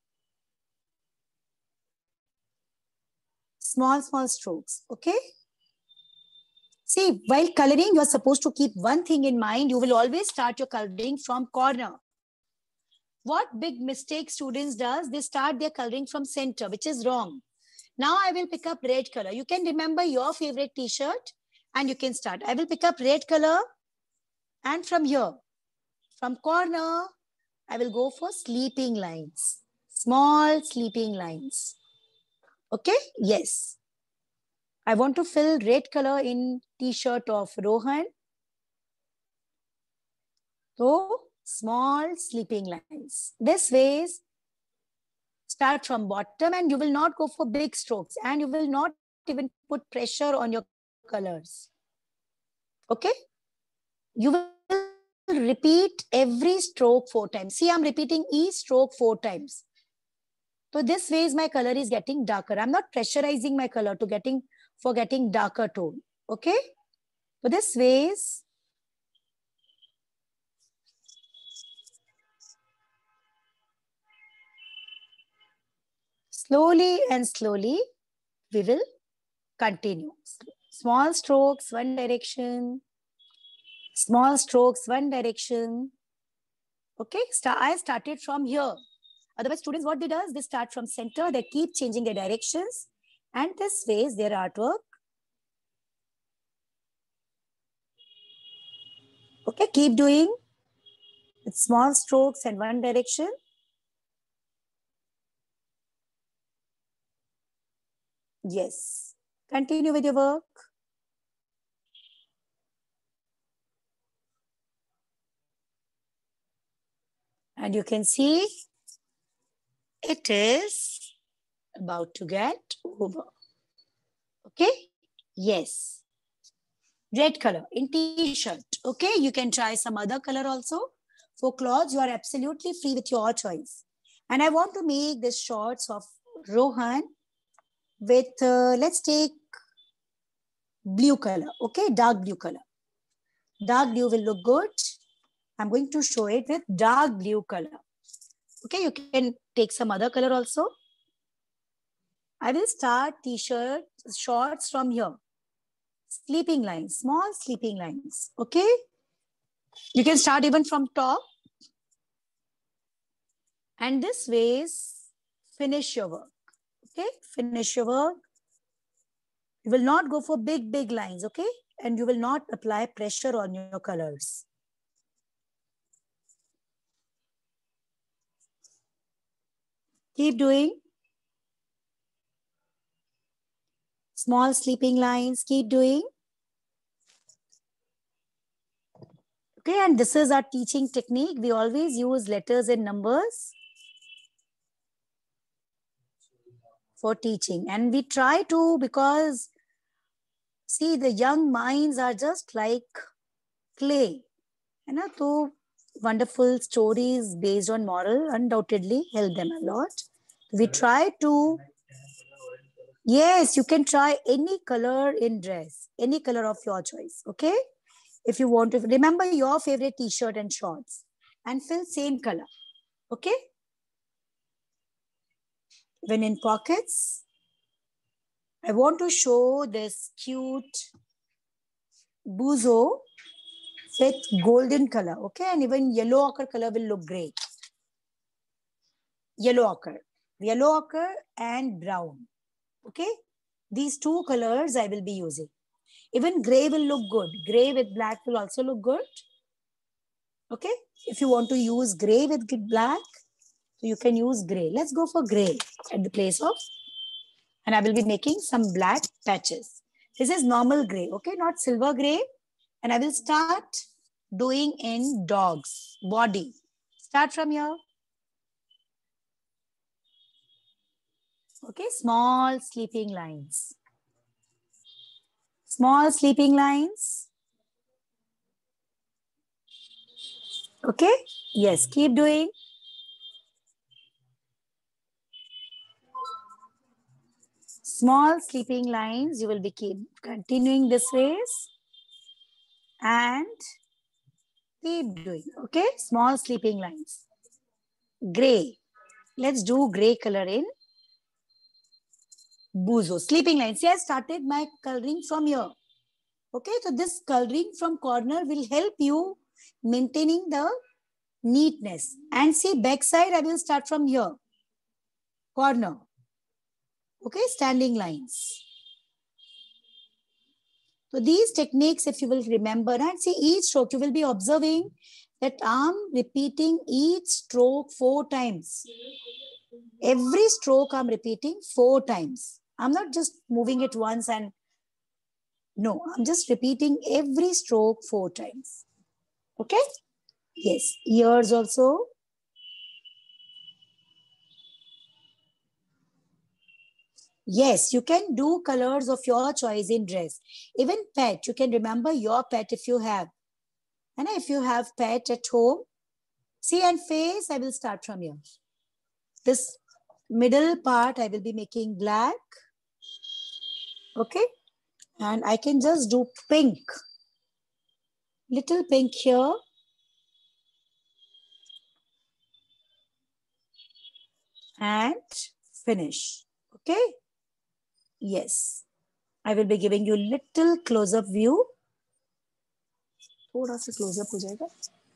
Small, small strokes. Okay. See, while coloring, you are supposed to keep one thing in mind. You will always start your coloring from corner. What big mistake students does, they start their coloring from center, which is wrong. Now I will pick up red color. You can remember your favorite t-shirt. And you can start. I will pick up red color. And from here, from corner, I will go for sleeping lines. Small sleeping lines. Okay? Yes. I want to fill red color in t-shirt of Rohan. So, small sleeping lines. This way, start from bottom and you will not go for big strokes. And you will not even put pressure on your colors. Okay. You will repeat every stroke four times. See, I'm repeating each stroke four times. So this way my color is getting darker. I'm not pressurizing my color to getting for getting darker tone. Okay. So this ways slowly and slowly we will continue. Small strokes, one direction. Small strokes, one direction. Okay, Start, I started from here. Otherwise, students, what they do is they start from center. They keep changing their directions. And this way is their artwork. Okay, keep doing. With small strokes and one direction. Yes. Continue with your work. And you can see it is about to get over. Okay? Yes. Red color in t-shirt. Okay? You can try some other color also. For clothes, you are absolutely free with your choice. And I want to make this shorts of Rohan with, uh, let's take blue color. Okay? Dark blue color. Dark blue will look good. I'm going to show it with dark blue color. Okay, you can take some other color also. I will start t-shirt shorts from here. Sleeping lines, small sleeping lines. Okay. You can start even from top. And this ways, finish your work. Okay, finish your work. You will not go for big, big lines. Okay. And you will not apply pressure on your colors. Keep doing. Small sleeping lines, keep doing. Okay, and this is our teaching technique. We always use letters and numbers for teaching. And we try to, because see, the young minds are just like clay. You know, so wonderful stories based on moral undoubtedly help them a lot. We try to, yes, you can try any color in dress, any color of your choice, okay? If you want to, remember your favorite t-shirt and shorts and fill same color, okay? When in pockets, I want to show this cute buzo with golden color, okay? And even yellow ochre color will look great. Yellow ochre, yellow ochre and brown, okay? These two colors I will be using. Even gray will look good. Gray with black will also look good. Okay. If you want to use gray with black, so you can use gray. Let's go for gray at the place of, and I will be making some black patches. This is normal gray, okay, not silver gray. And I will start doing in dogs, body. Start from here. Okay, small sleeping lines. Small sleeping lines. Okay, yes, keep doing. Small sleeping lines, you will be keep continuing this ways and keep doing, okay? Small sleeping lines. Gray. Let's do gray color in Buzo. Sleeping lines. See, I started my coloring from here. Okay, so this coloring from corner will help you maintaining the neatness. And see, backside, I will start from here. Corner. Okay, standing lines. So these techniques, if you will remember, and see each stroke, you will be observing that I'm repeating each stroke four times. Every stroke I'm repeating four times. I'm not just moving it once and no, I'm just repeating every stroke four times. Okay? Yes, ears also. Yes, you can do colors of your choice in dress. Even pet, you can remember your pet if you have. And if you have pet at home, see and face, I will start from here. This middle part, I will be making black. Okay. And I can just do pink. Little pink here. And finish. Okay. Yes. I will be giving you little close-up view. थोड़ा सा close-up हो जाएगा.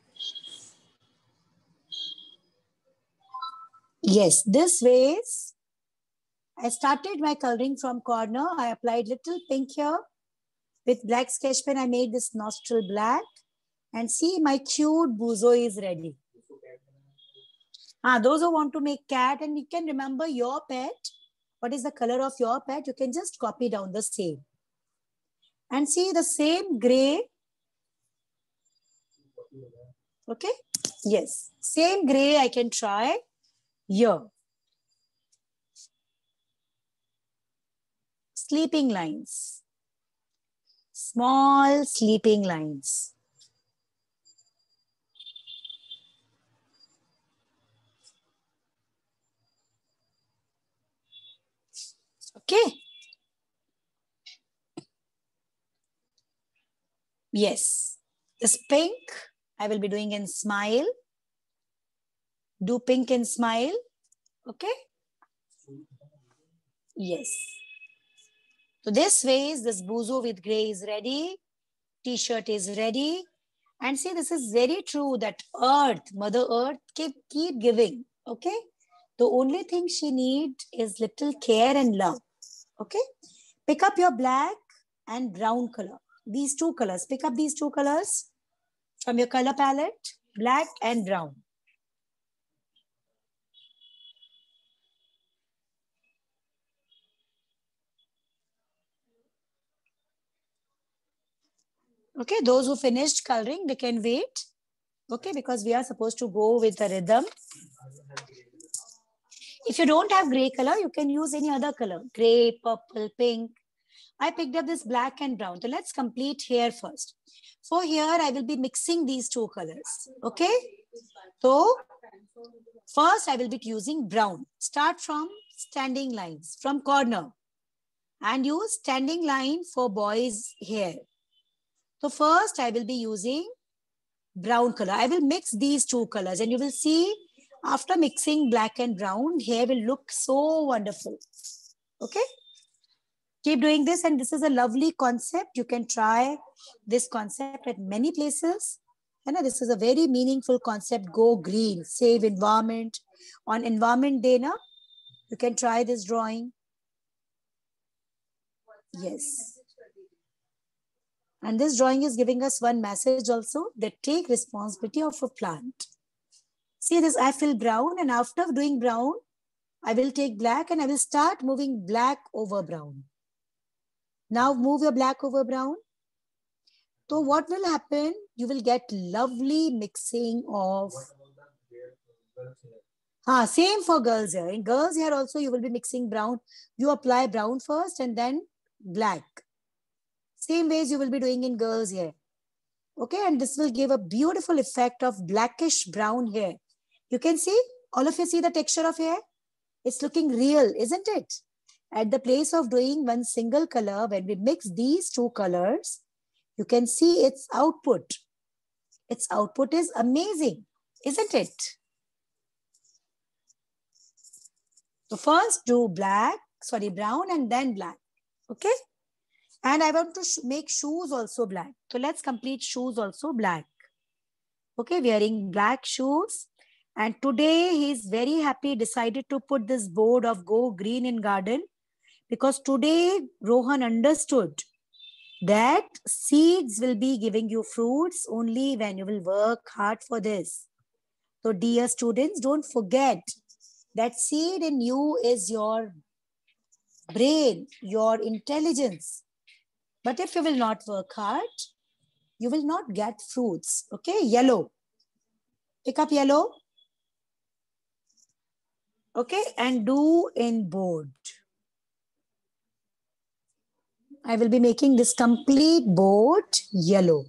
Yes, this ways. I started my coloring from corner. I applied little pink here. With black sketch pen, I made this nostril black. And see, my cute Buzo is ready. Ah, those who want to make cat, and you can remember your pet. What is the color of your pet? You can just copy down the same. And see the same gray. Okay. Yes. Same gray I can try here. Sleeping lines. Small sleeping lines. Okay. Yes. This pink I will be doing in smile. Do pink and smile. Okay. Yes. So this ways, this Buzo with gray is ready. T-shirt is ready. And see, this is very true that Earth, Mother Earth, keep, keep giving. Okay. The only thing she needs is little care and love. Okay. Pick up your black and brown color. These two colors. Pick up these two colors from your color palette. Black and brown. Okay, those who finished coloring, they can wait. Okay, because we are supposed to go with the rhythm. If you don't have gray color, you can use any other color. Gray, purple, pink. I picked up this black and brown. So let's complete here first. For here, I will be mixing these two colors. Okay. So first, I will be using brown. Start from standing lines, from corner. And use standing line for boys' hair. So first I will be using brown color. I will mix these two colors and you will see after mixing black and brown, hair will look so wonderful. Okay. Keep doing this, and this is a lovely concept. You can try this concept at many places. And this is a very meaningful concept. Go green, save environment. On Environment Day, na, you can try this drawing. Yes. And this drawing is giving us one message also, that take responsibility of a plant. See this, I fill brown, and after doing brown, I will take black and I will start moving black over brown. Now move your black over brown. So what will happen? You will get lovely mixing of... Ah, same for girls here. In girls here also, you will be mixing brown. You apply brown first and then black. Same ways you will be doing in girls here. Okay, and this will give a beautiful effect of blackish brown hair. You can see, all of you see the texture of hair? It's looking real, isn't it? At the place of doing one single color, when we mix these two colors, you can see its output. Its output is amazing, isn't it? So first do black, sorry, brown and then black, okay? And I want to sh make shoes also black. So let's complete shoes also black. Okay, wearing black shoes. And today he's very happy, decided to put this board of Go Green in Garden, because today Rohan understood that seeds will be giving you fruits only when you will work hard for this. So dear students, don't forget that seed in you is your brain, your intelligence. But if you will not work hard, you will not get fruits. Okay, yellow. Pick up yellow. Okay, and do in board. I will be making this complete board yellow.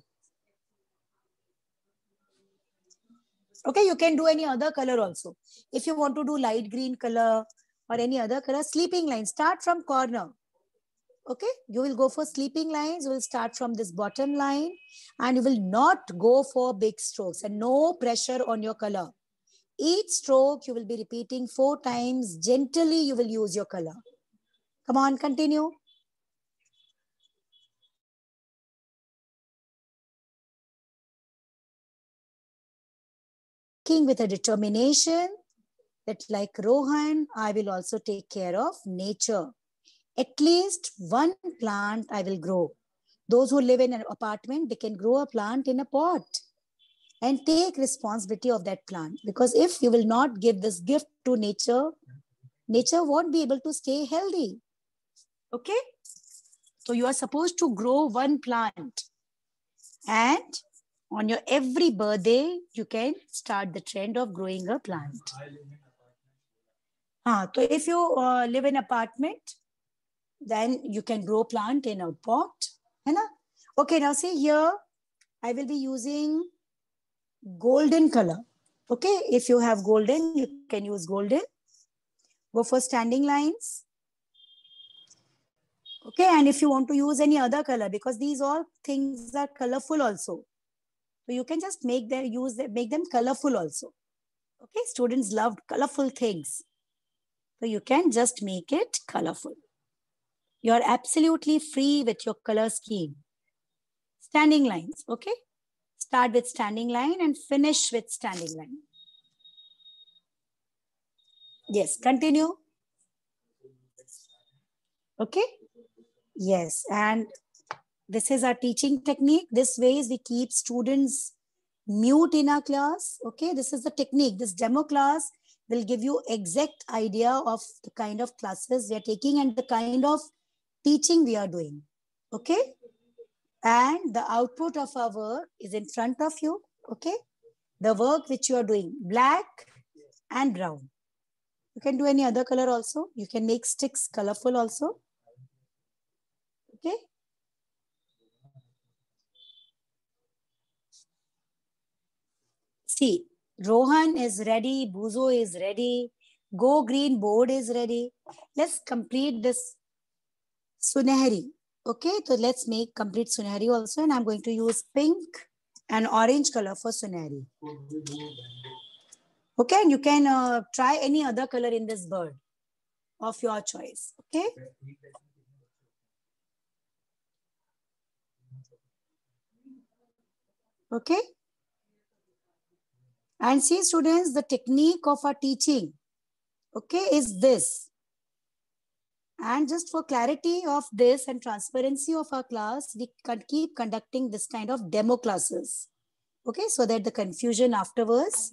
Okay, you can do any other color also. If you want to do light green color or any other color, sleeping line, start from corner. Okay, you will go for sleeping lines. You will start from this bottom line and you will not go for big strokes and no pressure on your color. Each stroke you will be repeating four times. Gently you will use your color. Come on, continue. With a determination that like Rohan, I will also take care of nature. At least one plant I will grow. Those who live in an apartment, they can grow a plant in a pot and take responsibility of that plant. Because if you will not give this gift to nature, nature won't be able to stay healthy. Okay? So you are supposed to grow one plant. And on your every birthday, you can start the trend of growing a plant. Ah, so if you uh, live in an apartment, then you can grow plant in a pot. Hai na? Okay, now see here, I will be using golden color. Okay, if you have golden, you can use golden. Go for standing lines. Okay, and if you want to use any other color, because these all things are colorful also. So you can just make them use them, make them colorful also. Okay, students loved colorful things. So you can just make it colorful. You are absolutely free with your color scheme. Standing lines, okay? Start with standing line and finish with standing line. Yes, continue. Okay? Yes, and this is our teaching technique. This way is we keep students mute in our class. Okay, this is the technique. This demo class will give you exact idea of the kind of classes we are taking and the kind of teaching we are doing. Okay, and the output of our work is in front of you. Okay, the work which you are doing, black and brown. You can do any other color also. You can make sticks colorful also. Okay. See, Rohan is ready, Buzo is ready, Go Green board is ready. Let's complete this Sunehri. Okay, so let's make complete Sunehri also, and I'm going to use pink and orange color for Sunehri. Okay, and you can uh, try any other color in this bird of your choice. Okay. Okay. And see, students, the technique of our teaching, okay, is this. And just for clarity of this and transparency of our class, we can keep conducting this kind of demo classes. Okay, so that the confusion afterwards.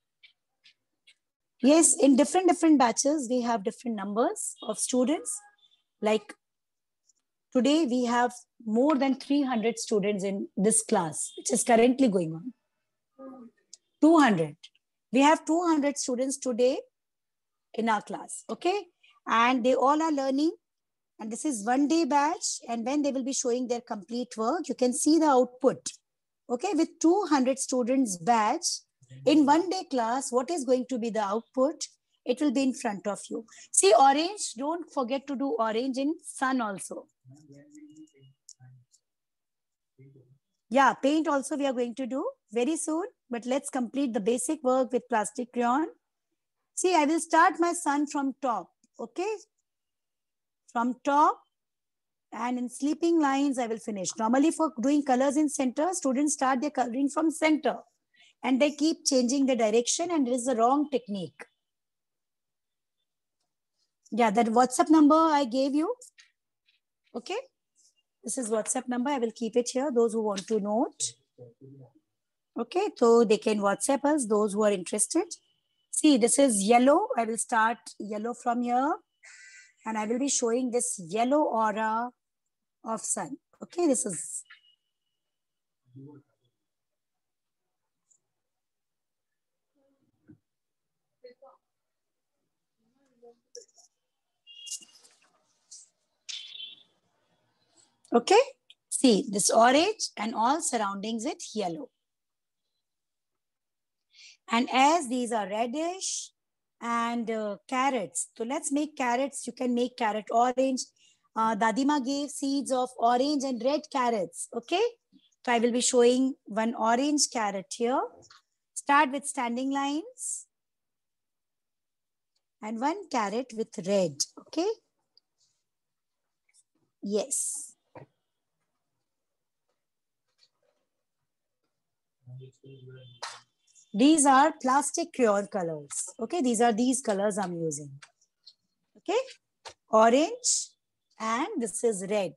Yes, in different, different batches, we have different numbers of students. Like today we have more than three hundred students in this class, which is currently going on. two hundred. We have two hundred students today in our class, okay? And they all are learning. And this is one day batch. And when they will be showing their complete work, you can see the output. Okay, with two hundred students batch, in one day class, what is going to be the output? It will be in front of you. See, orange, don't forget to do orange in sun also. Yeah, paint also we are going to do very soon, but let's complete the basic work with plastic crayon. See, I will start my sun from top, okay? From top, and in sleeping lines, I will finish. Normally for doing colors in center, students start their coloring from center and they keep changing the direction, and it is the wrong technique. Yeah, that WhatsApp number I gave you, okay? This is WhatsApp number. I will keep it here. Those who want to note. Okay, so they can WhatsApp us, those who are interested. See, this is yellow. I will start yellow from here. And I will be showing this yellow aura of sun. Okay, this is. Okay, see this orange and all surroundings it yellow. And as these are reddish and uh, carrots, so let's make carrots. You can make carrot orange. Uh, Dadima gave seeds of orange and red carrots. Okay, so I will be showing one orange carrot here. Start with standing lines and one carrot with red. Okay, yes. These are plastic crayon colors. Okay, these are these colors I'm using. Okay, orange and this is red.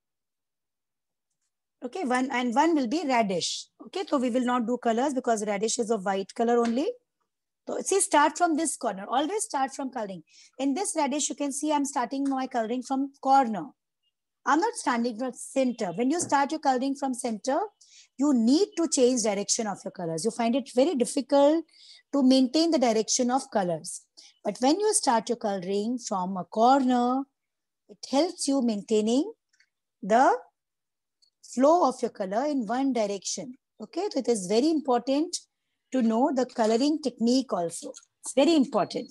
Okay, one and one will be reddish. Okay, so we will not do colors because reddish is of white color only. So see, start from this corner. Always start from coloring. In this reddish, you can see I'm starting my coloring from corner. I'm not standing from center. When you start your coloring from center, you need to change direction of your colors. You find it very difficult to maintain the direction of colors. But when you start your coloring from a corner, it helps you maintaining the flow of your color in one direction. Okay, so it is very important to know the coloring technique also. It's very important.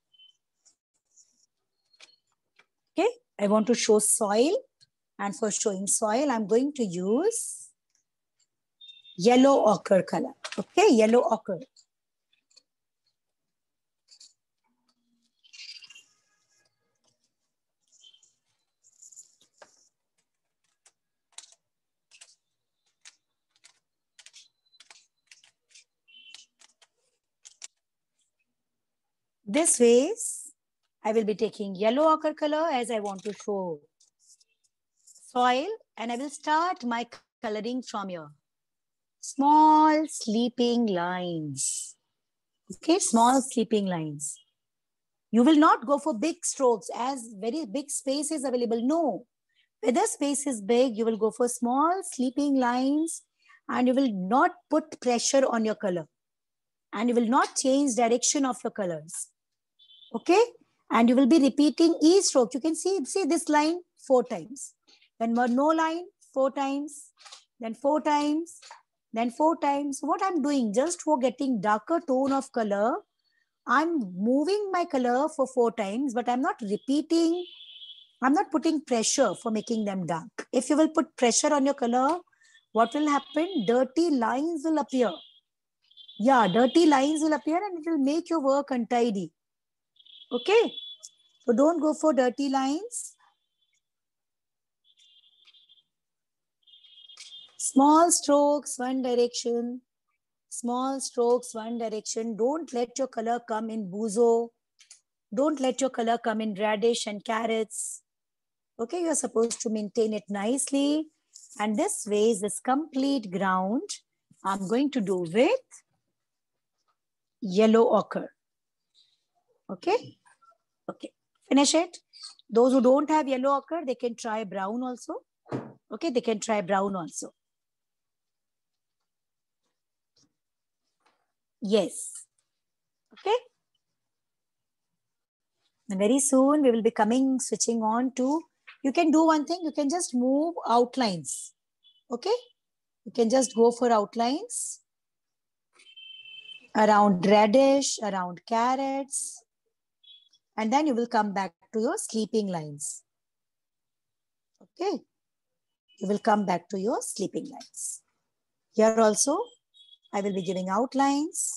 Okay, I want to show soil. And for showing soil, I'm going to use yellow ochre color. Okay, yellow ochre. This ways, I will be taking yellow ochre color as I want to show soil, and I will start my coloring from here. Small sleeping lines. Okay, small sleeping lines. You will not go for big strokes as very big space is available. No, where the space is big, you will go for small sleeping lines and you will not put pressure on your color and you will not change direction of your colors. Okay, and you will be repeating each stroke. You can see, see this line four times. Then no line, four times, then four times, then four times. What I'm doing just for getting darker tone of color, I'm moving my color for four times, but I'm not repeating. I'm not putting pressure for making them dark. If you will put pressure on your color, what will happen? Dirty lines will appear. Yeah, dirty lines will appear and it will make your work untidy. Okay, so don't go for dirty lines. Small strokes, one direction. Small strokes, one direction. Don't let your color come in buzo. Don't let your color come in radish and carrots. Okay, you're supposed to maintain it nicely. And this way is this complete ground I'm going to do with yellow ochre. Okay, okay, finish it. Those who don't have yellow ochre, they can try brown also. Okay, they can try brown also. Yes. Okay. And very soon we will be coming, switching on to, you can do one thing, you can just move outlines. Okay. You can just go for outlines around radish, around carrots, and then you will come back to your sleeping lines. Okay. You will come back to your sleeping lines. Here also, I will be giving outlines.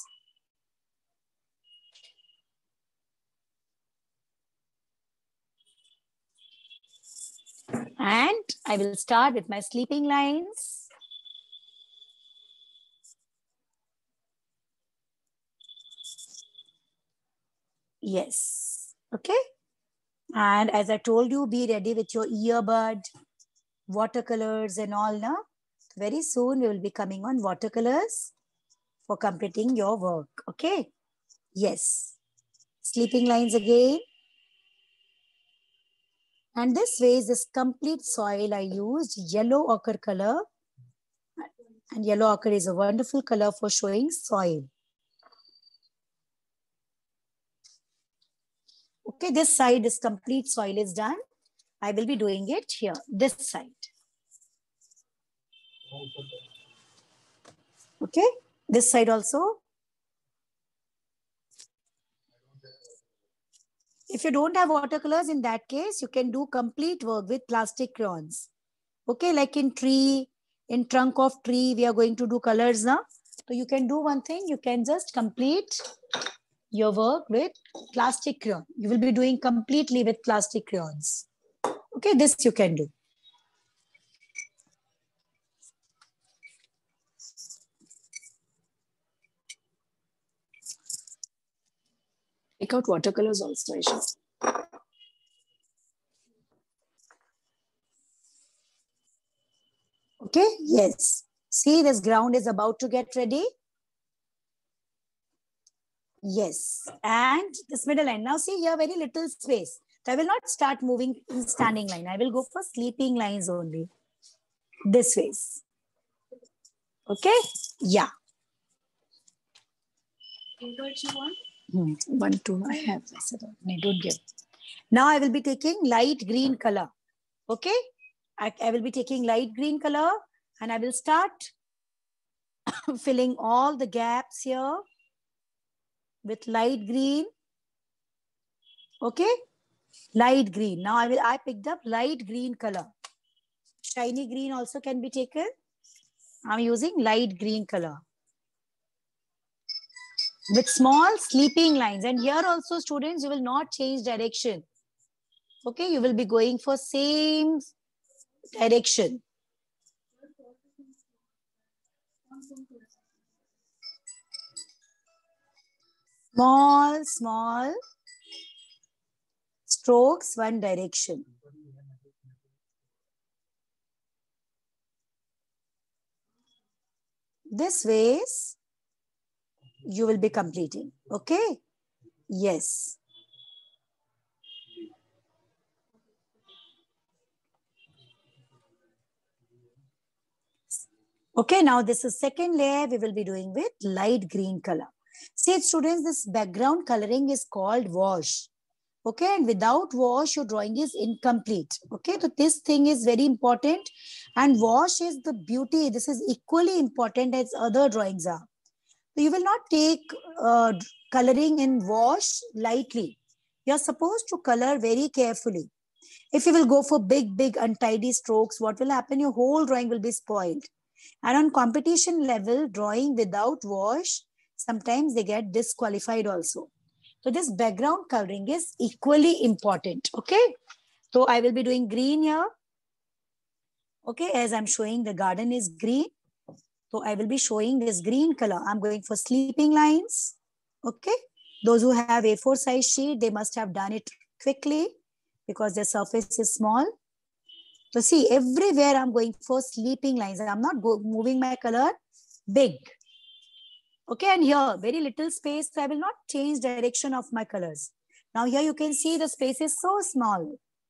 And I will start with my sleeping lines. Yes. Okay. And as I told you, be ready with your earbud, watercolors and all now. Very soon we will be coming on watercolors for completing your work. Okay. Yes. Sleeping lines again. And this way is this complete soil. I used yellow ochre color. And yellow ochre is a wonderful color for showing soil. Okay, this side, this complete soil is done. I will be doing it here, this side. Okay, this side also. If you don't have watercolors, in that case, you can do complete work with plastic crayons. Okay, like in tree, in trunk of tree, we are going to do colors now. So you can do one thing, you can just complete your work with plastic crayon. You will be doing completely with plastic crayons. Okay, this you can do. Take out watercolors also, Aisha. Okay, yes. See, this ground is about to get ready. Yes, and this middle line. Now see here, very little space. So I will not start moving in standing line. I will go for sleeping lines only. This ways. Okay, yeah. What you want? Hmm. One, two, I have. I said, no, don't give. Now I will be taking light green color. Okay, I, I will be taking light green color and I will start filling all the gaps here with light green. Okay, light green. Now I will, I picked up light green color. Shiny green also can be taken. I'm using light green color. With small sleeping lines. And here also students, you will not change direction. Okay, you will be going for same direction. Small, small strokes, one direction. This ways you will be completing. Okay? Yes. Okay, now this is second layer we will be doing with light green color. See students, this background coloring is called wash. Okay, and without wash, your drawing is incomplete. Okay, so this thing is very important. And wash is the beauty. This is equally important as other drawings are. So you will not take uh, coloring in wash lightly. You're supposed to color very carefully. If you will go for big, big untidy strokes, what will happen? Your whole drawing will be spoiled. And on competition level, drawing without wash, sometimes they get disqualified also. So this background coloring is equally important. Okay. So I will be doing green here. Okay. As I'm showing the garden is green. So I will be showing this green color. I'm going for sleeping lines. Okay. Those who have A four size sheet, they must have done it quickly because the surface is small. So see, everywhere I'm going for sleeping lines. I'm not go moving my color big. Okay, and here, very little space, so I will not change direction of my colors. Now here you can see the space is so small.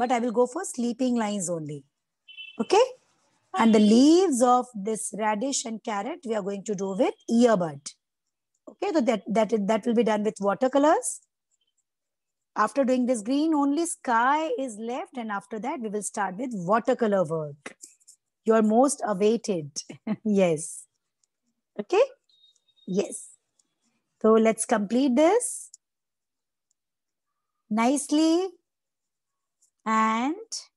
but I will go for sleeping lines only. Okay. And the leaves of this radish and carrot, we are going to do with earbud. Okay, so that, that, that will be done with watercolors. After doing this green, only sky is left. And after that, we will start with watercolor work. Your most awaited. Yes. Okay. Yes. So let's complete this nicely. And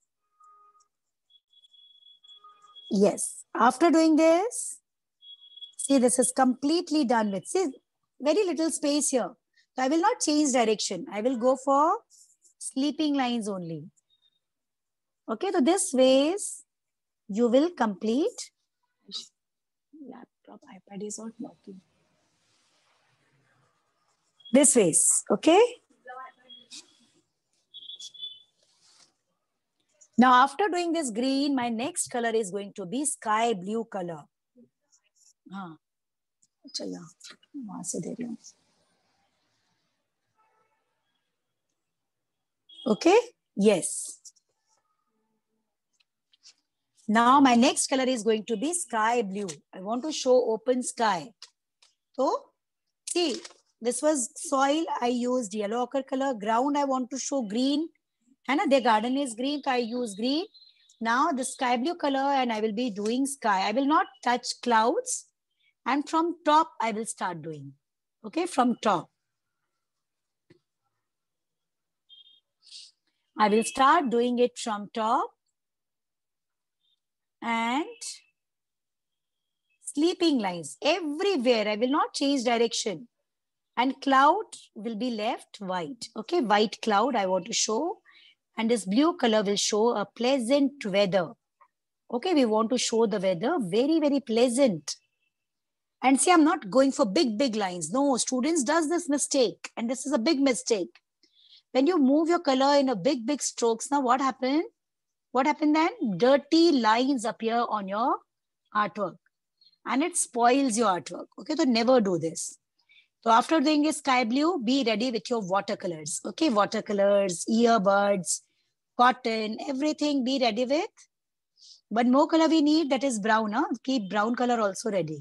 yes, after doing this, see, this is completely done with. See, very little space here. So I will not change direction. I will go for sleeping lines only. Okay, so this ways you will complete. Laptop, iPad is not working. This ways, okay? Now, after doing this green, my next color is going to be sky blue color. हाँ, अच्छा यहाँ वहाँ से दे रही हूँ. Okay, yes. Now my next color is going to be sky blue. I want to show open sky. So see, this was soil. I used yellow ochre color. Ground I want to show green. And their garden is green, so I use green. Now the sky blue color, and I will be doing sky. I will not touch clouds. And from top, I will start doing. Okay, from top. I will start doing it from top. And sleeping lines everywhere. I will not change direction. And cloud will be left white. Okay, white cloud I want to show. And this blue color will show a pleasant weather. Okay, we want to show the weather very, very pleasant. And see, I'm not going for big, big lines. No, students does this mistake. And this is a big mistake. When you move your color in a big, big strokes, now what happened? What happened then? Dirty lines appear on your artwork. And it spoils your artwork. Okay, so never do this. So after doing a sky blue, be ready with your watercolors. Okay, watercolors, earbuds, cotton, everything be ready with. One more color we need, that is brown. Huh? Keep brown color also ready.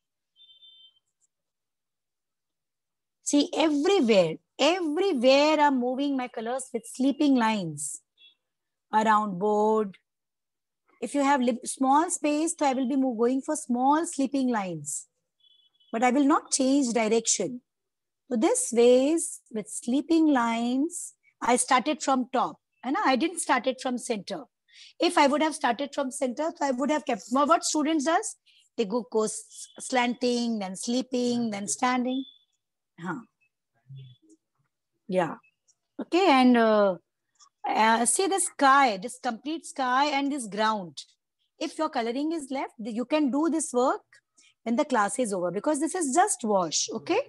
See, everywhere, everywhere I'm moving my colors with sleeping lines around board. If you have small space, so I will be going for small sleeping lines. But I will not change direction. So this ways with sleeping lines, I started from top. And I didn't start it from center. If I would have started from center, so I would have kept. More what students does? They go, go slanting, then sleeping, then standing. Huh. Yeah. Okay. And uh, uh, see the sky, this complete sky and this ground. If your coloring is left, you can do this work when the class is over, because this is just wash. Okay.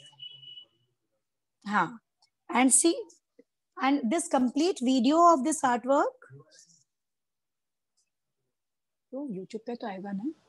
Huh. And see, and this complete video of this artwork. Oh, YouTube पे तो आएगा ना?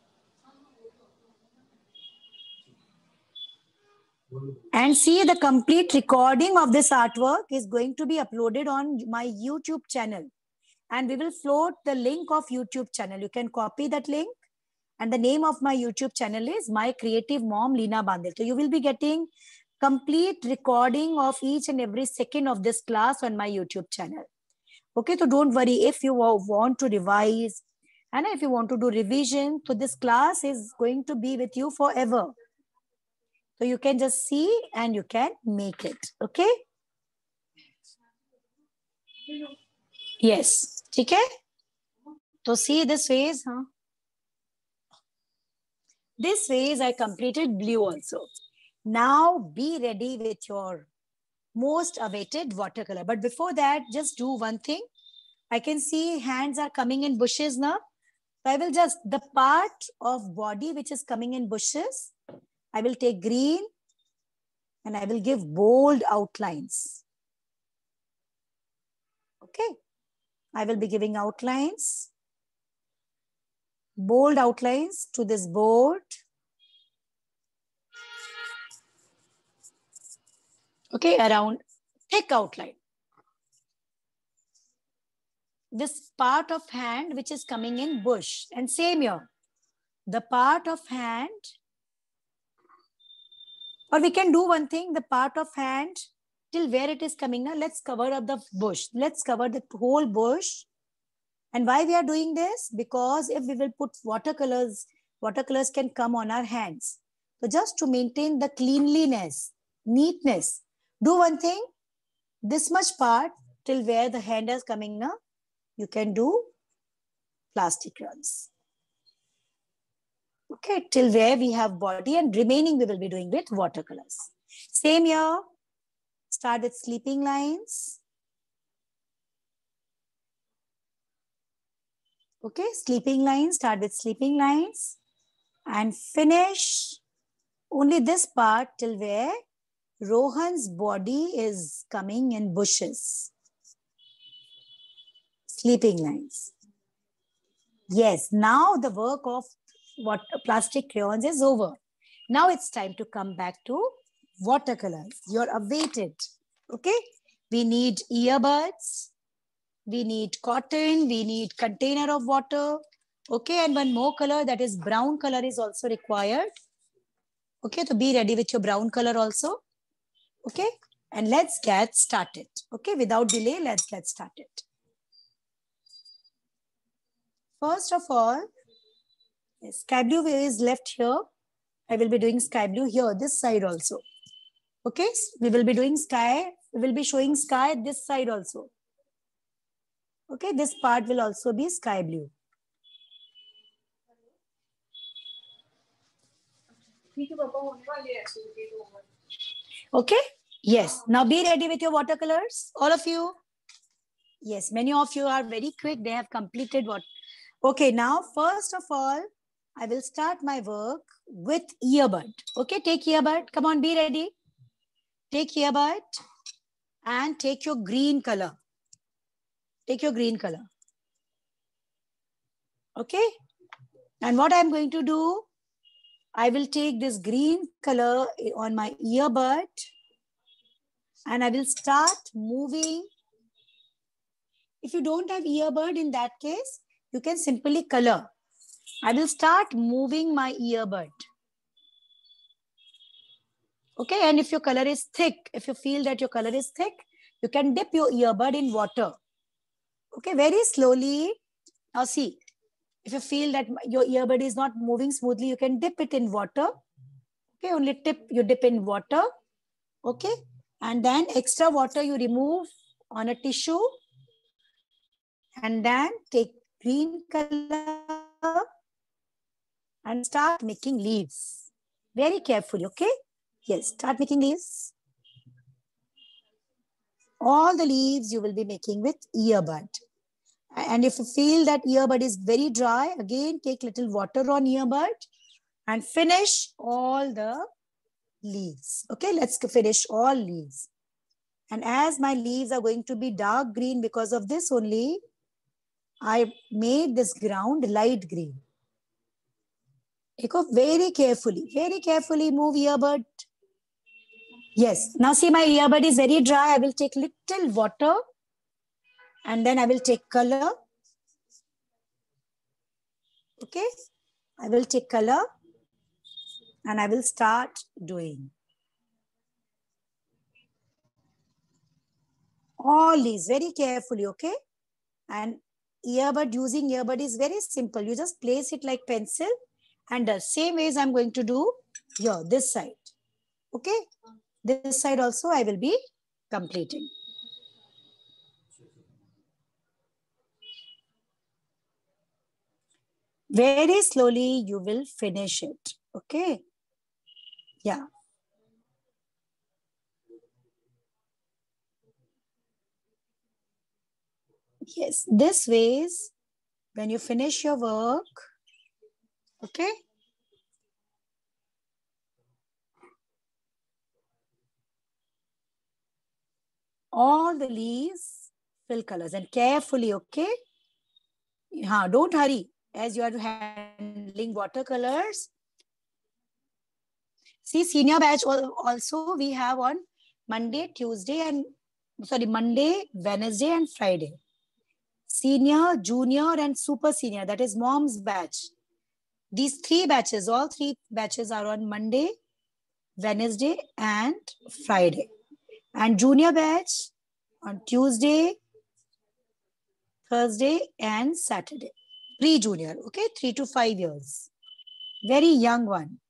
And see, the complete recording of this artwork is going to be uploaded on my YouTube channel. And we will float the link of YouTube channel. You can copy that link. And the name of my YouTube channel is My Creative Mom, Leena Bandel. So you will be getting complete recording of each and every second of this class on my YouTube channel. Okay, so don't worry if you want to revise and if you want to do revision. So this class is going to be with you forever. So you can just see and you can make it. Okay? Yes. Okay? So see this phase, huh? This phase I completed blue also. Now be ready with your most awaited watercolor. But before that, just do one thing. I can see hands are coming in bushes now. So I will just, the part of body which is coming in bushes, I will take green and I will give bold outlines. Okay. I will be giving outlines, bold outlines to this board. Okay, around thick outline. this part of hand which is coming in bush. And same here, the part of hand, or we can do one thing, the part of hand till where it is coming now, let's cover up the bush. Let's cover the whole bush. And why we are doing this? Because if we will put watercolors, watercolors can come on our hands. So just to maintain the cleanliness, neatness, do one thing, this much part till where the hand is coming now, you can do plastic crayons. Okay, till where we have body, and remaining we will be doing with watercolors. Same here, start with sleeping lines. Okay, sleeping lines, start with sleeping lines and finish only this part till where Rohan's body is coming in bushes. Sleeping lines. Yes, now the work of what plastic crayons is over. Now it's time to come back to watercolors. You're awaited. Okay, we need earbuds. We need cotton, we need container of water. Okay, and one more color, that is brown color, is also required. Okay, so be ready with your brown color also. Okay, and let's get started. Okay, without delay, let's get started. First of all, sky blue is left here. I will be doing sky blue here, this side also. Okay, we will be doing sky, we will be showing sky this side also. Okay, this part will also be sky blue. Okay, yes. Now be ready with your watercolors, all of you. Yes, many of you are very quick. They have completed what. Okay, now first of all, I will start my work with earbud. Okay, take earbud. Come on, be ready. Take earbud and take your green color. Take your green color. Okay. And what I'm going to do, I will take this green color on my earbud and I will start moving. If you don't have earbud, in that case, you can simply color. I will start moving my earbud. Okay. And if your color is thick, if you feel that your color is thick, you can dip your earbud in water. Okay, very slowly. Now see, if you feel that your earbud is not moving smoothly, you can dip it in water. Okay, only tip, you dip in water. Okay, and then extra water you remove on a tissue. And then take green color and start making leaves. Very carefully, okay? Yes, start making leaves. All the leaves you will be making with earbud. And if you feel that earbud is very dry, again take little water on earbud and finish all the leaves. Okay, let's finish all leaves. And as my leaves are going to be dark green, because of this only, I made this ground light green. Echo very carefully, very carefully move earbud. Yes, now see my earbud is very dry. I will take little water and then I will take color. Okay, I will take color and I will start doing. All these very carefully, okay? And earbud, using earbud is very simple. You just place it like pencil and the same ways I'm going to do here, this side. Okay, this side also I will be completing. Very slowly you will finish it. Okay, yeah. Yes, this ways when you finish your work, okay, all the leaves fill colors and carefully, okay? Ha, don't hurry as you are handling watercolors. See, senior batch also we have on Monday, Tuesday and sorry, Monday, Wednesday and Friday. senior, junior, and super senior. That is mom's batch. These three batches, all three batches are on Monday, Wednesday, and Friday. And junior batch on Tuesday, Thursday, and Saturday. Pre-junior, okay? Three to five years. Very young one.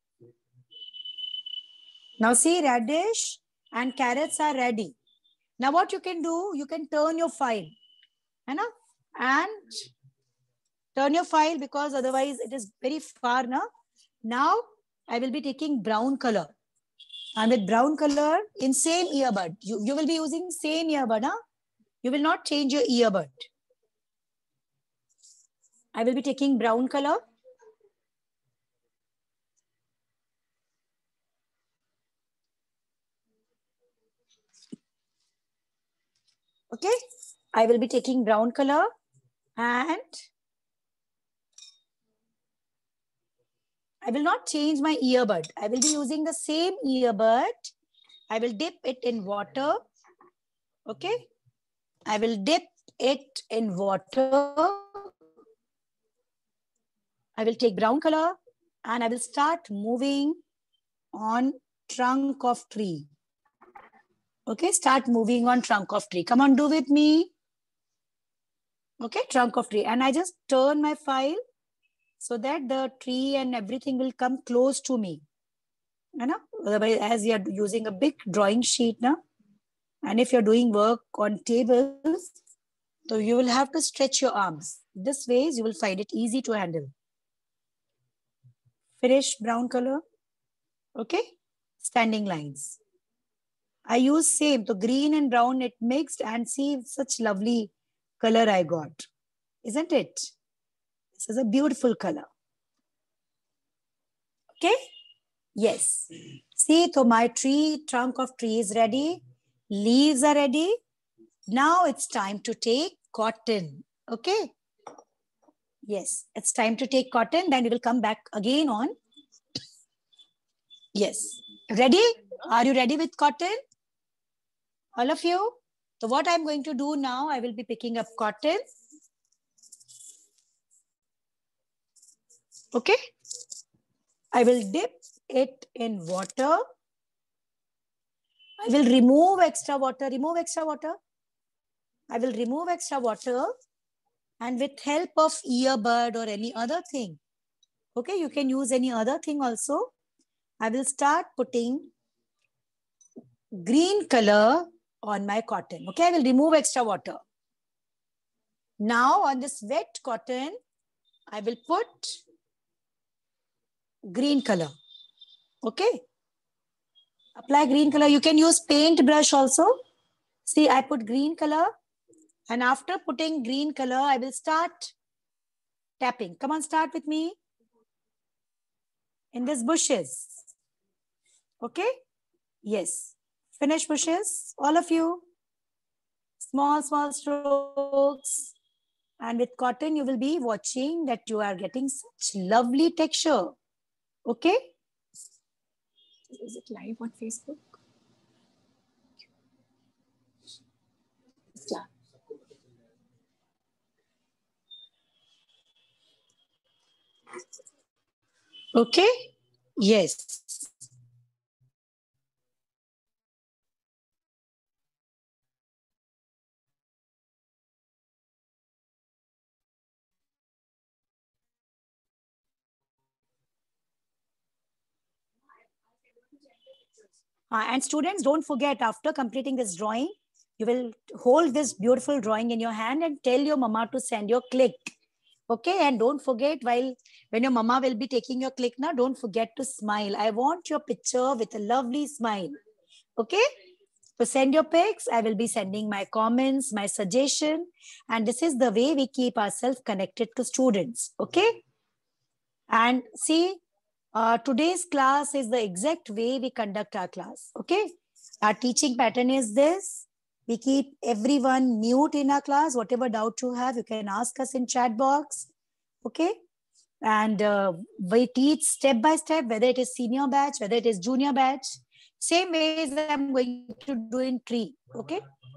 Now see, radish and carrots are ready. Now what you can do, you can turn your file. You know? And turn your file because otherwise it is very far now. Now I will be taking brown color. And with brown color in same earbud. You, you will be using same earbud. Huh? You will not change your earbud. I will be taking brown color. Okay. I will be taking brown color and I will not change my earbud. I will be using the same earbud. I will dip it in water. Okay. I will dip it in water. I will take brown color and I will start moving on trunk of tree. Okay, start moving on trunk of tree. Come on, do with me. Okay, trunk of tree. And I just turn my file so that the tree and everything will come close to me. You know, otherwise, as you are using a big drawing sheet now, and if you're doing work on tables, so you will have to stretch your arms. This way, you will find it easy to handle. Finish brown color. Okay, standing lines. I use same, so green and brown, it mixed and see such lovely color I got. Isn't it? This is a beautiful color. Okay? Yes. See, so my tree, trunk of tree is ready. Leaves are ready. Now it's time to take cotton. Okay? Yes, it's time to take cotton. Then we will come back again on. Yes. Ready? Are you ready with cotton? All of you? So what I'm going to do now, I will be picking up cotton. Okay. I will dip it in water. I will remove extra water. Remove extra water. I will remove extra water. And with help of earbud or any other thing. Okay, you can use any other thing also. I will start putting green color on my cotton. Okay, I will remove extra water. Now on this wet cotton, I will put green color. Okay. Apply green color. You can use paint brush also. See, I put green color. And after putting green color, I will start tapping. Come on, start with me. In these bushes. Okay. Yes. Finish bushes. All of you. Small, small strokes. And with cotton, you will be watching that you are getting such lovely texture. Okay. Is it live on Facebook? Yeah. Okay. Yes. Uh, and students, don't forget, after completing this drawing, you will hold this beautiful drawing in your hand and tell your mama to send your click. Okay, and don't forget, while when your mama will be taking your click now, don't forget to smile. I want your picture with a lovely smile. Okay, so send your pics. I will be sending my comments, my suggestion, and this is the way we keep ourselves connected to students. Okay, and see, uh, today's class is the exact way we conduct our class. Okay, our teaching pattern is this. We keep everyone mute in our class. Whatever doubt you have, you can ask us in chat box. Okay. And uh, we teach step by step, whether it is senior batch, whether it is junior batch. Same ways I'm going to do in tree. Okay.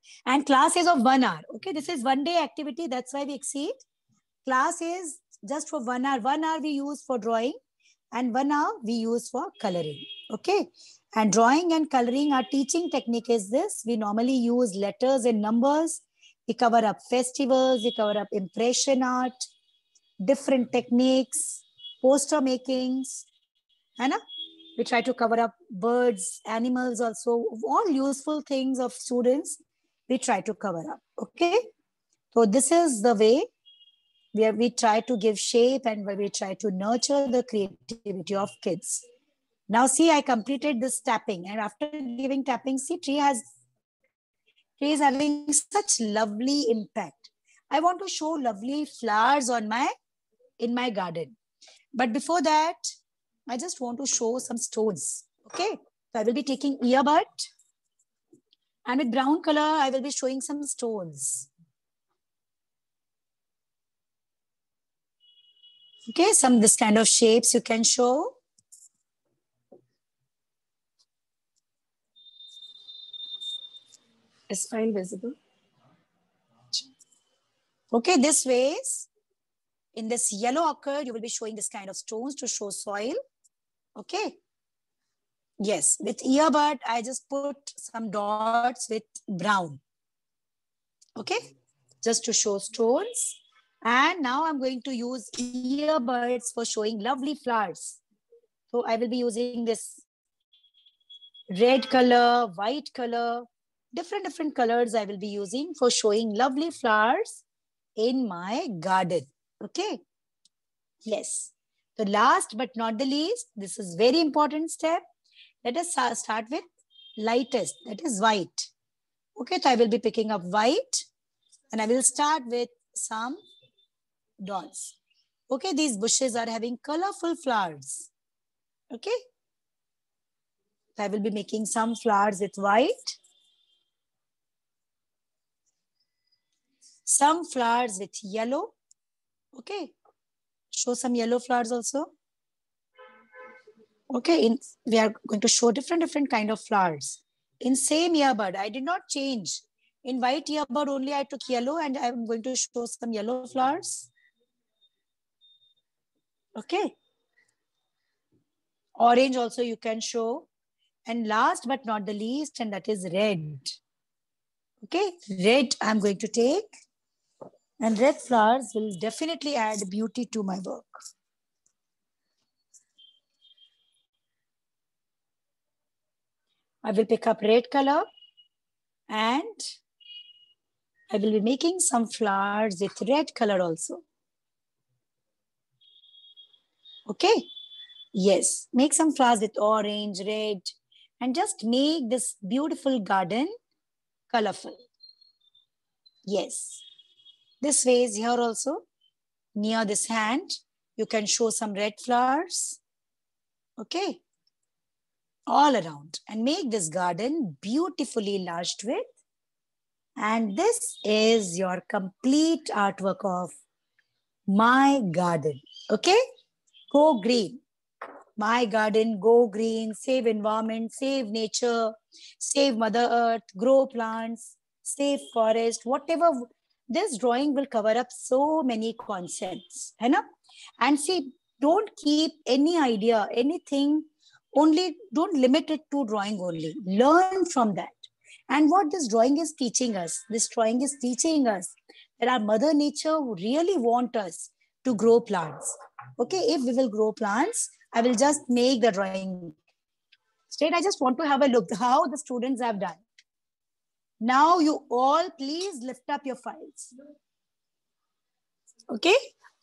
And class is of one hour. Okay, this is one day activity. That's why we exceed. Class is just for one hour. One hour we use for drawing and one hour we use for coloring. Okay. And drawing and coloring, our teaching technique is this. We normally use letters and numbers. We cover up festivals. We cover up impression art, different techniques, poster makings. Right? We try to cover up birds, animals also, all useful things of students. We try to cover up. Okay. So this is the way where we try to give shape and where we try to nurture the creativity of kids. Now see, I completed this tapping, and after giving tapping, see, tree has tree is having such lovely impact. I want to show lovely flowers on my in my garden. But before that, I just want to show some stones. Okay. So I will be taking earbud, and with brown color, I will be showing some stones. Okay, some this kind of shapes you can show. Is fine visible? Okay, this ways, in this yellow ochre, you will be showing this kind of stones to show soil. Okay. Yes, with earbud, I just put some dots with brown. Okay, just to show stones. And now I'm going to use earbuds for showing lovely flowers. So I will be using this red color, white color, different, different colors I will be using for showing lovely flowers in my garden. Okay. Yes. The last but not the least, this is very important step. Let us start with lightest, that is white. Okay, so I will be picking up white and I will start with some dots. Okay, these bushes are having colorful flowers. Okay, so I will be making some flowers with white, some flowers with yellow. Okay, show some yellow flowers also. Okay, in, we are going to show different different kind of flowers in same earbud. I did not change. In white earbud only I took yellow, and I'm going to show some yellow flowers. Okay. Orange also you can show. And last but not the least, and that is red. Okay, red I'm going to take. And red flowers will definitely add beauty to my work. I will pick up red color and I will be making some flowers with red color also. Okay. Yes, make some flowers with orange, red, and just make this beautiful garden colorful. Yes. This way is here also, near this hand, you can show some red flowers. Okay. All around, and make this garden beautifully enlarged with. And this is your complete artwork of my garden. Okay. Go green. My garden, go green, save environment, save nature, save Mother Earth, grow plants, save forest, whatever. This drawing will cover up so many concepts. Hai na? And see, don't keep any idea, anything, only don't limit it to drawing only. Learn from that. And what this drawing is teaching us, this drawing is teaching us that our Mother Nature really wants us to grow plants. Okay, if we will grow plants, I will just make the drawing straight. I just want to have a look how the students have done. Now you all please lift up your files. Okay.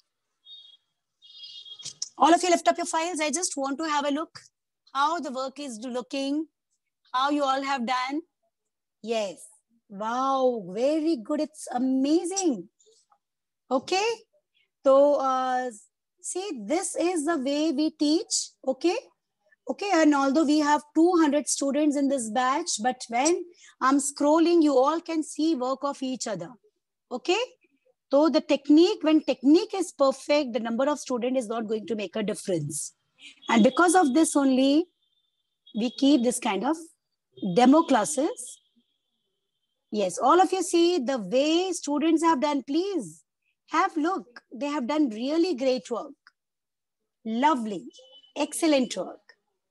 All of you lift up your files. I just want to have a look how the work is looking, how you all have done. Yes. Wow, very good. It's amazing. Okay. So, uh, see, this is the way we teach, okay? Okay, and although we have two hundred students in this batch, but when I'm scrolling, you all can see work of each other, okay? So the technique, when technique is perfect, the number of students is not going to make a difference. And because of this only, we keep this kind of demo classes. Yes, all of you see the way students have done. Please have look. They have done really great work. Lovely. Excellent work.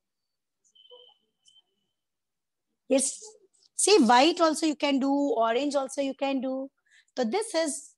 Yes. See, white also you can do. Orange also you can do. So this is...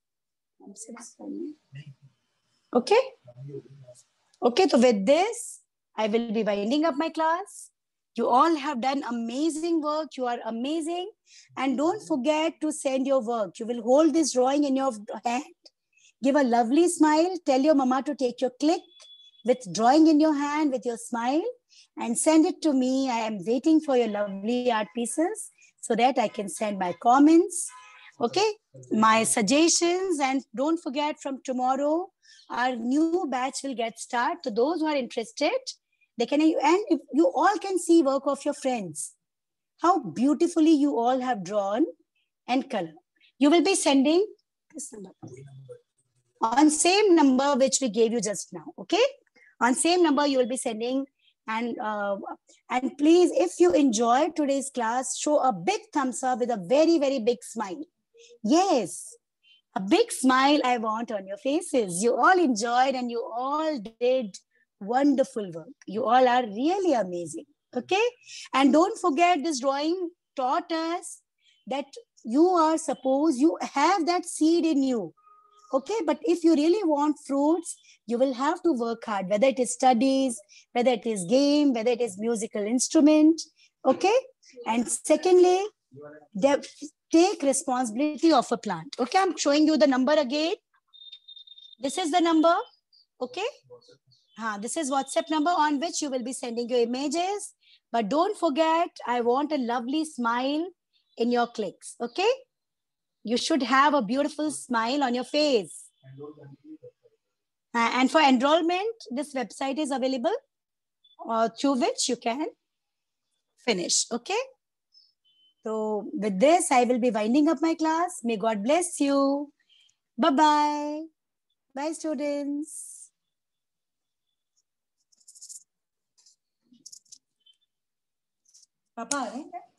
Okay. Okay, so with this, I will be winding up my class. You all have done amazing work. You are amazing. And don't forget to send your work. You will hold this drawing in your hand. Give a lovely smile. Tell your mama to take your click with drawing in your hand with your smile and send it to me. I am waiting for your lovely art pieces so that I can send my comments. Okay, my suggestions. And don't forget, from tomorrow, our new batch will get started. So those who are interested, they can, and if you all can see work of your friends, how beautifully you all have drawn and color. You will be sending this number on same number which we gave you just now. Okay, on same number you will be sending. And uh, and please, if you enjoyed today's class, show a big thumbs up with a very very big smile. Yes, a big smile I want on your faces. You all enjoyed and you all did wonderful work. You all are really amazing. Okay, and don't forget, this drawing taught us that you are supposed, you have that seed in you. Okay, but if you really want fruits, you will have to work hard, whether it is studies, whether it is game, whether it is musical instrument. Okay, and secondly, take responsibility of a plant. Okay, I'm showing you the number again. This is the number. Okay, uh, this is WhatsApp number on which you will be sending your images. But don't forget, I want a lovely smile in your clicks. Okay, you should have a beautiful smile on your face. Uh, and for enrollment, this website is available uh, through which you can finish. Okay. So with this, I will be winding up my class. May God bless you. Bye-bye. Bye, students. Papa,